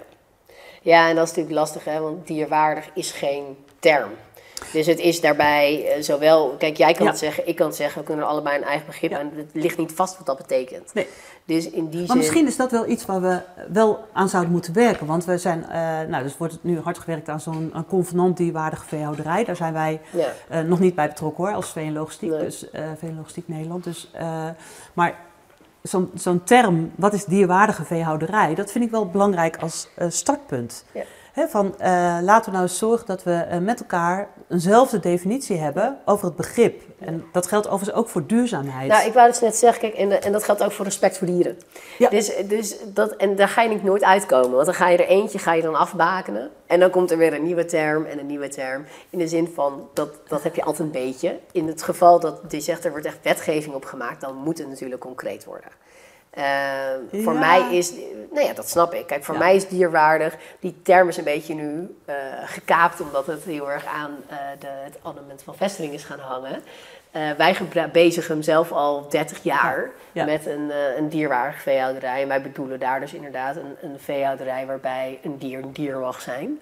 ja, en dat is natuurlijk lastig, hè, want dierwaardig is geen term. Dus het is daarbij uh, zowel, kijk, jij kan ja. het zeggen, ik kan het zeggen, we kunnen er allebei een eigen begrip ja. en het ligt niet vast wat dat betekent. Nee. Dus in die maar zin... misschien is dat wel iets waar we wel aan zouden moeten werken, want we zijn, uh, nou, dus wordt het nu hard gewerkt aan zo'n een convenant dierwaardige veehouderij. Daar zijn wij ja. uh, nog niet bij betrokken hoor, als Vee en Logistiek, nee. dus uh, Vee en Logistiek Nederland. Dus, uh, maar Zo'n, zo'n term, wat is dierwaardige veehouderij, dat vind ik wel belangrijk als uh, startpunt. Ja. He, van, uh, laten we nou eens zorgen dat we uh, met elkaar eenzelfde definitie hebben over het begrip. Ja. En dat geldt overigens ook voor duurzaamheid. Nou, ik wou dus net zeggen, kijk, en, en dat geldt ook voor respect voor dieren. Ja. Dus, dus dat, en daar ga je niet nooit uitkomen, want dan ga je er eentje ga je dan afbakenen. En dan komt er weer een nieuwe term en een nieuwe term. In de zin van, dat, dat heb je altijd een beetje. In het geval dat je zegt, er wordt echt wetgeving op gemaakt, dan moet het natuurlijk concreet worden. Uh, ja. Voor mij is, nou ja, dat snap ik. Kijk, voor ja. mij is dierwaardig. Die term is een beetje nu uh, gekaapt, omdat het heel erg aan uh, de, het amendement van vestiging is gaan hangen. Uh, wij gebra- bezigen hem zelf al dertig jaar ja. Ja. met een, uh, een dierwaardige veehouderij. En wij bedoelen daar dus inderdaad een, een veehouderij waarbij een dier een dier mag zijn.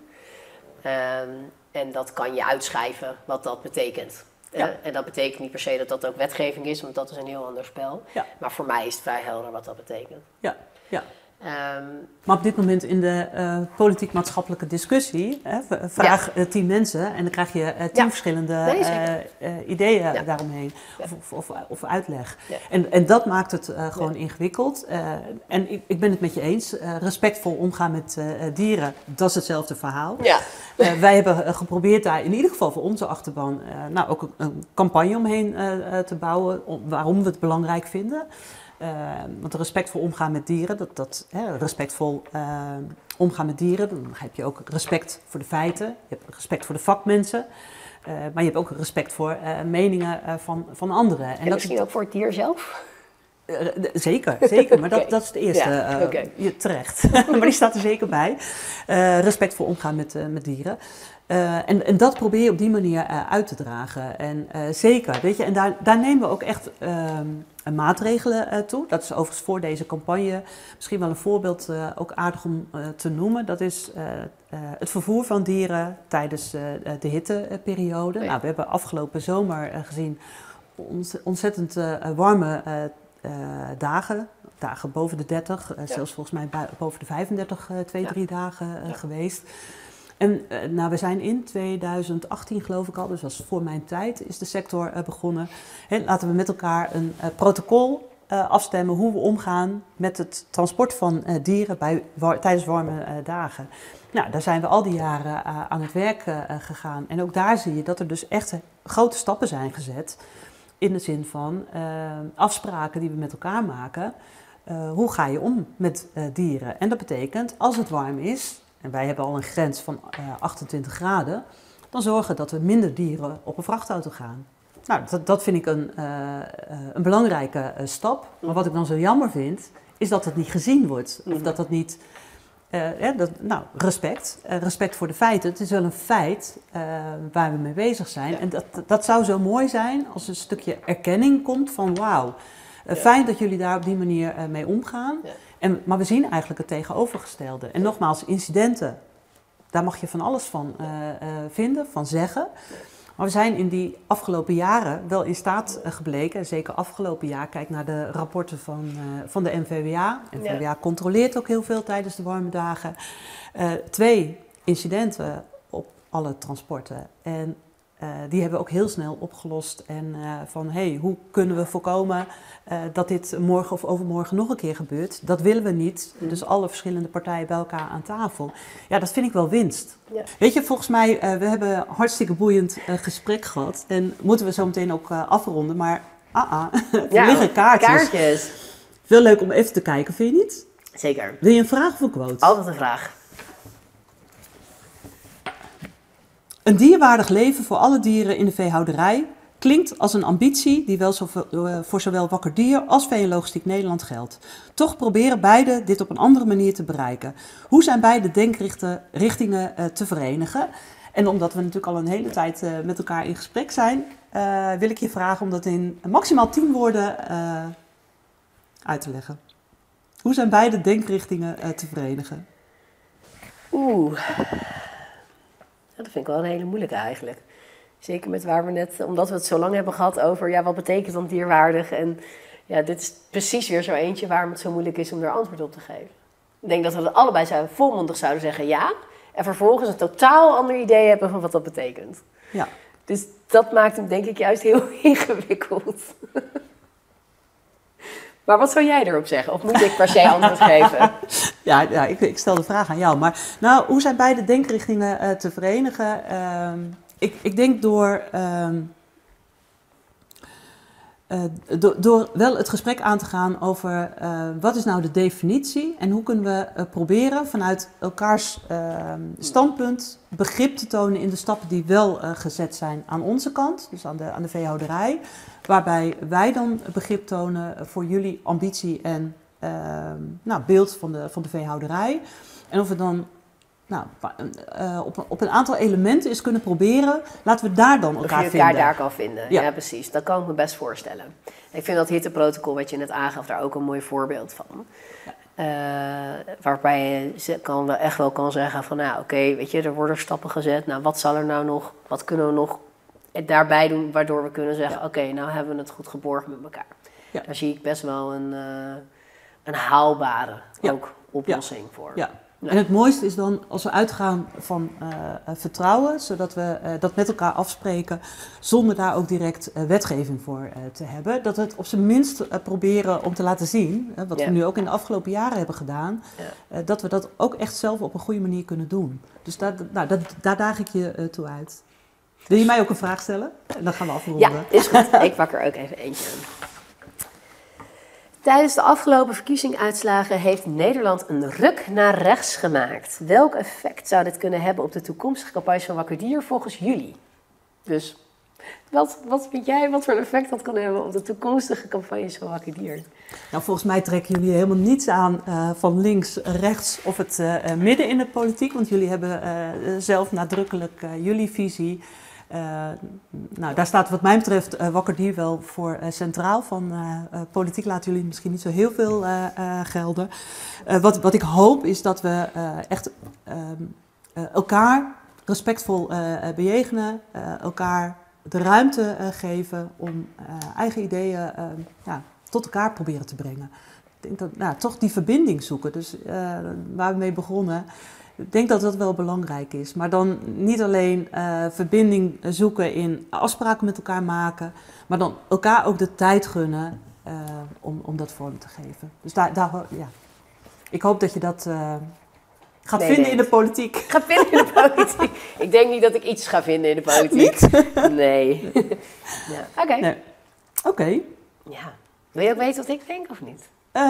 Um, en dat kan je uitschrijven wat dat betekent. Ja. Uh, en dat betekent niet per se dat dat ook wetgeving is, want dat is een heel ander spel. Ja. Maar voor mij is het vrij helder wat dat betekent. Ja, ja. Um, maar op dit moment in de uh, politiek-maatschappelijke discussie, hè, vraag ja. uh, tien mensen en dan krijg je uh, tien ja. verschillende nee, uh, uh, ideeën ja. daaromheen ja. of, of, of uitleg. Ja. En, en dat maakt het uh, gewoon ja. ingewikkeld. Uh, en ik, ik ben het met je eens, uh, respectvol omgaan met uh, dieren, dat is hetzelfde verhaal. Ja. Uh, wij hebben uh, geprobeerd daar in ieder geval voor onze achterban uh, nou, ook een, een campagne omheen uh, uh, te bouwen, om, waarom we het belangrijk vinden. Uh, want respectvol omgaan met dieren, dat, dat, hè, respectvol uh, omgaan met dieren, dan heb je ook respect voor de feiten, je hebt respect voor de vakmensen, uh, maar je hebt ook respect voor uh, meningen uh, van, van anderen. En, en dat misschien is, ook voor het dier zelf? Uh, zeker, zeker. Maar dat, okay. dat is het eerste. Ja, uh, okay. je, terecht. Maar die staat er zeker bij. Uh, respectvol omgaan met, uh, met dieren. Uh, en, en dat probeer je op die manier uh, uit te dragen. En uh, zeker, weet je. En daar, daar nemen we ook echt uh, maatregelen uh, toe. Dat is overigens voor deze campagne misschien wel een voorbeeld, uh, ook aardig om uh, te noemen. Dat is uh, uh, het vervoer van dieren tijdens uh, de hitteperiode. Nou, we hebben afgelopen zomer uh, gezien ontzettend uh, warme uh, uh, dagen. Dagen boven de dertig, uh, ja. zelfs volgens mij boven de vijfendertig, uh, twee, ja. drie dagen uh, ja. geweest. En uh, nou, we zijn in tweeduizend achttien geloof ik al, dus dat is voor mijn tijd, is de sector uh, begonnen. He, laten we met elkaar een uh, protocol uh, afstemmen hoe we omgaan met het transport van uh, dieren bij, war, tijdens warme uh, dagen. Nou, daar zijn we al die jaren uh, aan het werk uh, gegaan. En ook daar zie je dat er dus echt uh, grote stappen zijn gezet. In de zin van uh, afspraken die we met elkaar maken. Uh, hoe ga je om met uh, dieren? En dat betekent, als het warm is, en wij hebben al een grens van uh, achtentwintig graden, dan zorgen dat er minder dieren op een vrachtauto gaan. Nou, dat, dat vind ik een, uh, uh, een belangrijke uh, stap. Maar wat ik dan zo jammer vind, is dat het niet gezien wordt. Of dat dat niet... Uh, ja, dat, nou, respect. Uh, respect voor de feiten. Het is wel een feit uh, waar we mee bezig zijn. Ja. En dat, dat zou zo mooi zijn als er een stukje erkenning komt van wauw. Uh, ja. Fijn dat jullie daar op die manier uh, mee omgaan. Ja. En, maar we zien eigenlijk het tegenovergestelde. En nogmaals, incidenten, daar mag je van alles van uh, uh, vinden, van zeggen. Maar we zijn in die afgelopen jaren wel in staat uh, gebleken, zeker afgelopen jaar, kijk naar de rapporten van, uh, van de N V W A. N V W A ja. controleert ook heel veel tijdens de warme dagen. Uh, twee incidenten op alle transporten. En uh, die hebben we ook heel snel opgelost. En uh, van, hé, hey, hoe kunnen we voorkomen uh, dat dit morgen of overmorgen nog een keer gebeurt? Dat willen we niet. Mm. Dus alle verschillende partijen bij elkaar aan tafel. Ja, dat vind ik wel winst. Ja. Weet je, volgens mij, uh, we hebben een hartstikke boeiend uh, gesprek gehad. En moeten we zo meteen ook uh, afronden. Maar, ah, ah, er ja, liggen kaartjes. kaartjes. Veel leuk om even te kijken, vind je niet? Zeker. Wil je een vraag of een quote? Altijd een vraag. Een dierwaardig leven voor alle dieren in de veehouderij klinkt als een ambitie die wel zo voor zowel Wakker Dier als Vee en Logistiek Nederland geldt. Toch proberen beide dit op een andere manier te bereiken. Hoe zijn beide denkrichtingen uh, te verenigen? En omdat we natuurlijk al een hele tijd uh, met elkaar in gesprek zijn, uh, wil ik je vragen om dat in maximaal tien woorden uh, uit te leggen. Hoe zijn beide denkrichtingen uh, te verenigen? Oeh... Dat vind ik wel een hele moeilijke eigenlijk. Zeker met waar we net, omdat we het zo lang hebben gehad over, ja, wat betekent dan dierwaardig? En ja, dit is precies weer zo eentje waarom het zo moeilijk is om daar antwoord op te geven. Ik denk dat we het allebei zouden, volmondig zouden zeggen ja. En vervolgens een totaal ander idee hebben van wat dat betekent. Ja. Dus dat maakt hem denk ik juist heel ingewikkeld. Maar wat zou jij erop zeggen? Of moet ik per se antwoord geven? Ja, ja ik, ik stel de vraag aan jou. Maar nou, hoe zijn beide denkrichtingen uh, te verenigen? Uh, ik, ik denk door, uh, uh, do, door wel het gesprek aan te gaan over uh, wat is nou de definitie en hoe kunnen we uh, proberen vanuit elkaars uh, standpunt begrip te tonen in de stappen die wel uh, gezet zijn aan onze kant, dus aan de, aan de veehouderij. Waarbij wij dan begrip tonen voor jullie ambitie en uh, nou, beeld van de, van de veehouderij. En of we dan nou, uh, op, op een aantal elementen eens kunnen proberen, laten we daar dan elkaar vinden. Of je elkaar daar kan vinden, ja. ja precies. Dat kan ik me best voorstellen. Ik vind dat hitteprotocol wat je net aangaf daar ook een mooi voorbeeld van. Ja. Uh, waarbij je kan, echt wel kan zeggen van nou oké, okay, weet je, er worden stappen gezet. Nou, wat zal er nou nog, wat kunnen we nog daarbij doen, waardoor we kunnen zeggen, ja. oké, okay, nou hebben we het goed geborgen met elkaar. Ja. Daar zie ik best wel een, uh, een haalbare ja. ook oplossing ja. voor. Ja. Ja. En het mooiste is dan als we uitgaan van uh, vertrouwen, zodat we uh, dat met elkaar afspreken, zonder daar ook direct uh, wetgeving voor uh, te hebben. Dat we het op zijn minst uh, proberen om te laten zien, uh, wat ja. we nu ook in de afgelopen jaren hebben gedaan, ja. uh, dat we dat ook echt zelf op een goede manier kunnen doen. Dus daar, nou, dat, daar daag ik je uh, toe uit. Wil je mij ook een vraag stellen? En dan gaan we afronden. Ja, is goed. Ik pak er ook even eentje aan. Tijdens de afgelopen verkiezingsuitslagen heeft Nederland een ruk naar rechts gemaakt. Welk effect zou dit kunnen hebben op de toekomstige campagnes van Wakker Dier volgens jullie? Dus Wat, wat vind jij, wat voor een effect dat kan hebben op de toekomstige campagnes van Wakker Dier? Nou, volgens mij trekken jullie helemaal niets aan uh, van links, rechts of het uh, midden in de politiek. Want jullie hebben uh, zelf nadrukkelijk uh, jullie visie. Uh, nou, daar staat wat mij betreft uh, Wakker Dier wel voor uh, centraal. Van uh, uh, politiek laten jullie misschien niet zo heel veel uh, uh, gelden. Uh, wat, wat ik hoop is dat we uh, echt uh, uh, elkaar respectvol uh, bejegenen, uh, elkaar de ruimte uh, geven om uh, eigen ideeën uh, ja, tot elkaar proberen te brengen. Ik denk dat, nou, toch die verbinding zoeken, dus uh, waar we mee begonnen. Ik denk dat dat wel belangrijk is. Maar dan niet alleen uh, verbinding zoeken in afspraken met elkaar maken, maar dan elkaar ook de tijd gunnen uh, om, om dat vorm te geven. Dus daar, daar, ja. Ik hoop dat je dat uh, gaat nee, vinden nee. in de politiek. Ga vinden in de politiek? Ik denk niet dat ik iets ga vinden in de politiek. Niet? Nee. Ja. Oké. Okay. Nee. Oké. Okay. Ja. Wil je ook weten wat ik denk of niet? Uh,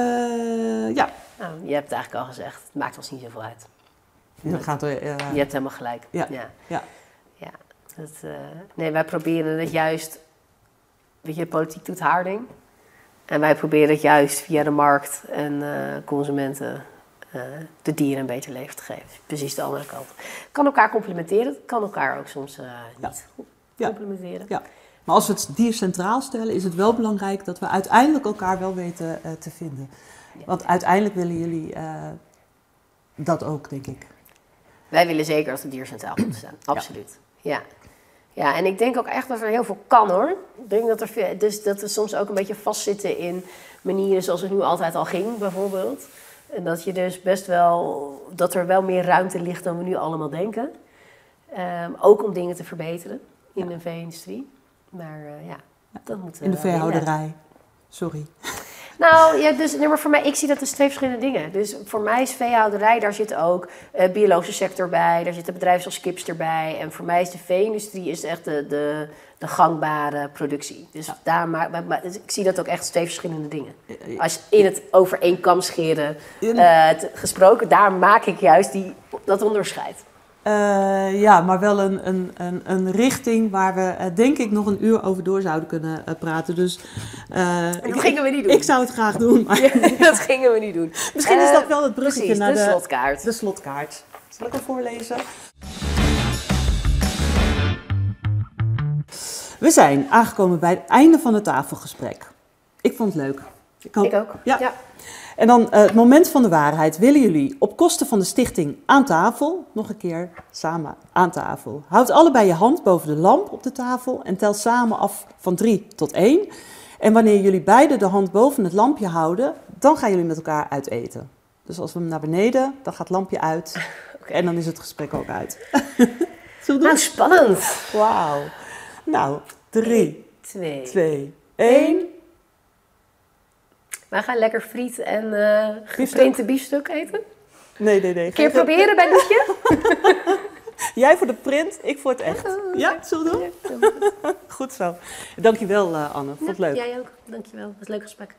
ja. Nou, je hebt het eigenlijk al gezegd. Het maakt ons niet zoveel uit. Dat gaat er, uh... Je hebt helemaal gelijk. Ja. Ja. ja. ja. Dat, uh... Nee, wij proberen het juist... Weet je, politiek doet haar ding. En wij proberen het juist via de markt en uh, consumenten... Uh, de dieren een beter leven te geven. Precies de andere kant. Kan elkaar complementeren. Kan elkaar ook soms uh, niet ja. complementeren. Ja. Maar als we het dier centraal stellen, is het wel belangrijk dat we uiteindelijk elkaar wel weten uh, te vinden. Ja. Want uiteindelijk willen jullie uh, dat ook, denk ik. Wij willen zeker dat het dier centraal komt te staan. Absoluut. Ja. Ja. Ja, en ik denk ook echt dat er heel veel kan, hoor. Ik denk dat, er veel, dus dat we soms ook een beetje vastzitten in manieren zoals het nu altijd al ging, bijvoorbeeld. En dat je dus best wel, dat er wel meer ruimte ligt dan we nu allemaal denken. Um, ook om dingen te verbeteren in ja. de vee-industrie. Maar uh, ja, dat moet... Uh, in de veehouderij. Sorry. Nou, ja, dus, nee, maar voor mij, ik zie dat als twee verschillende dingen. Dus voor mij is veehouderij, daar zit ook uh, biologische sector bij. Daar zitten bedrijven zoals Kips erbij. En voor mij is de vee-industrie is echt de, de, de gangbare productie. Dus, ja. daar maar, maar, dus ik zie dat ook echt als twee verschillende dingen. Als in het over één kam scheren uh, te, gesproken, daar maak ik juist die, dat onderscheid. Uh, ja, maar wel een, een, een, een richting waar we uh, denk ik nog een uur over door zouden kunnen uh, praten. Dus, uh, dat ik, gingen we niet doen. Ik zou het graag doen. Maar ja, dat gingen we niet doen. Misschien uh, is dat wel het bruggetje precies, naar de, de slotkaart. De slotkaart. Zal ik hem voorlezen? We zijn aangekomen bij het einde van het tafelgesprek. Ik vond het leuk. Ik, hoop, ik ook. Ja. ja. En dan uh, het moment van de waarheid. Willen jullie op kosten van de stichting aan tafel, nog een keer samen aan tafel. Houd allebei je hand boven de lamp op de tafel en tel samen af van drie tot één. En wanneer jullie beide de hand boven het lampje houden, dan gaan jullie met elkaar uit eten. Dus als we hem naar beneden, dan gaat het lampje uit okay. En dan is het gesprek ook uit. Zullen we nou, spannend. Wauw. Nou, drie, twee, twee, één. Wij gaan lekker friet en uh, geprinte biefstuk eten. Nee, nee, nee. Kun je proberen bij Liefje? Jij voor de print, ik voor het echt. Ja, zullen we doen? Ja, goed. Goed zo. Dankjewel uh, Anne, vond het leuk. Jij ook, dankjewel. Dat was een leuk gesprek.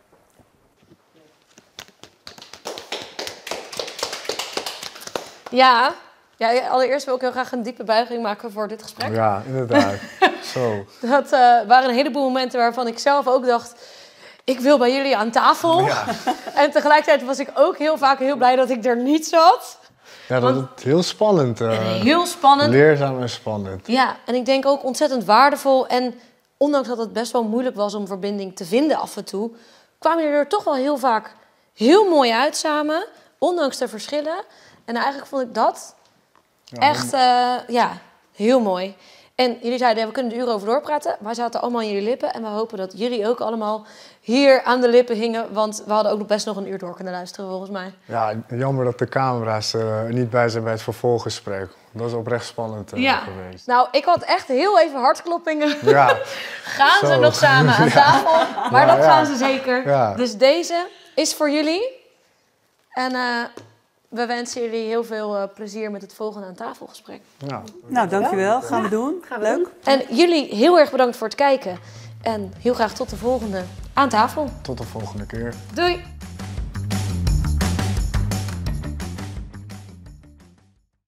Ja, ja, allereerst wil ik heel graag een diepe buiging maken voor dit gesprek. Ja, inderdaad. Zo. Dat uh, waren een heleboel momenten waarvan ik zelf ook dacht... ik wil bij jullie aan tafel. Ja. En tegelijkertijd was ik ook heel vaak heel blij dat ik er niet zat. Ja, dat is heel spannend. Uh, heel spannend. Leerzaam en spannend. Ja, en ik denk ook ontzettend waardevol. En ondanks dat het best wel moeilijk was om verbinding te vinden af en toe... kwamen jullie er toch wel heel vaak heel mooi uit samen. Ondanks de verschillen. En eigenlijk vond ik dat ja, echt uh, ja, heel mooi. En jullie zeiden, ja, we kunnen er uren over doorpraten. Wij zaten allemaal in jullie lippen. En we hopen dat jullie ook allemaal hier aan de lippen hingen. Want we hadden ook nog best nog een uur door kunnen luisteren, volgens mij. Ja, jammer dat de camera's uh, niet bij zijn bij het vervolggesprek. Dat is oprecht spannend uh, ja. geweest. Nou, ik had echt heel even hartkloppingen. Ja. Gaan Zo. ze nog samen aan tafel? Ja. Maar ja, dat ja. gaan ze zeker. Ja. Dus deze is voor jullie. En... Uh, we wensen jullie heel veel uh, plezier met het volgende aan tafelgesprek. Ja. Nou, dankjewel. Gaan we doen. Gaan we Leuk. doen. En jullie heel erg bedankt voor het kijken. En heel graag tot de volgende aan tafel. Tot de volgende keer. Doei!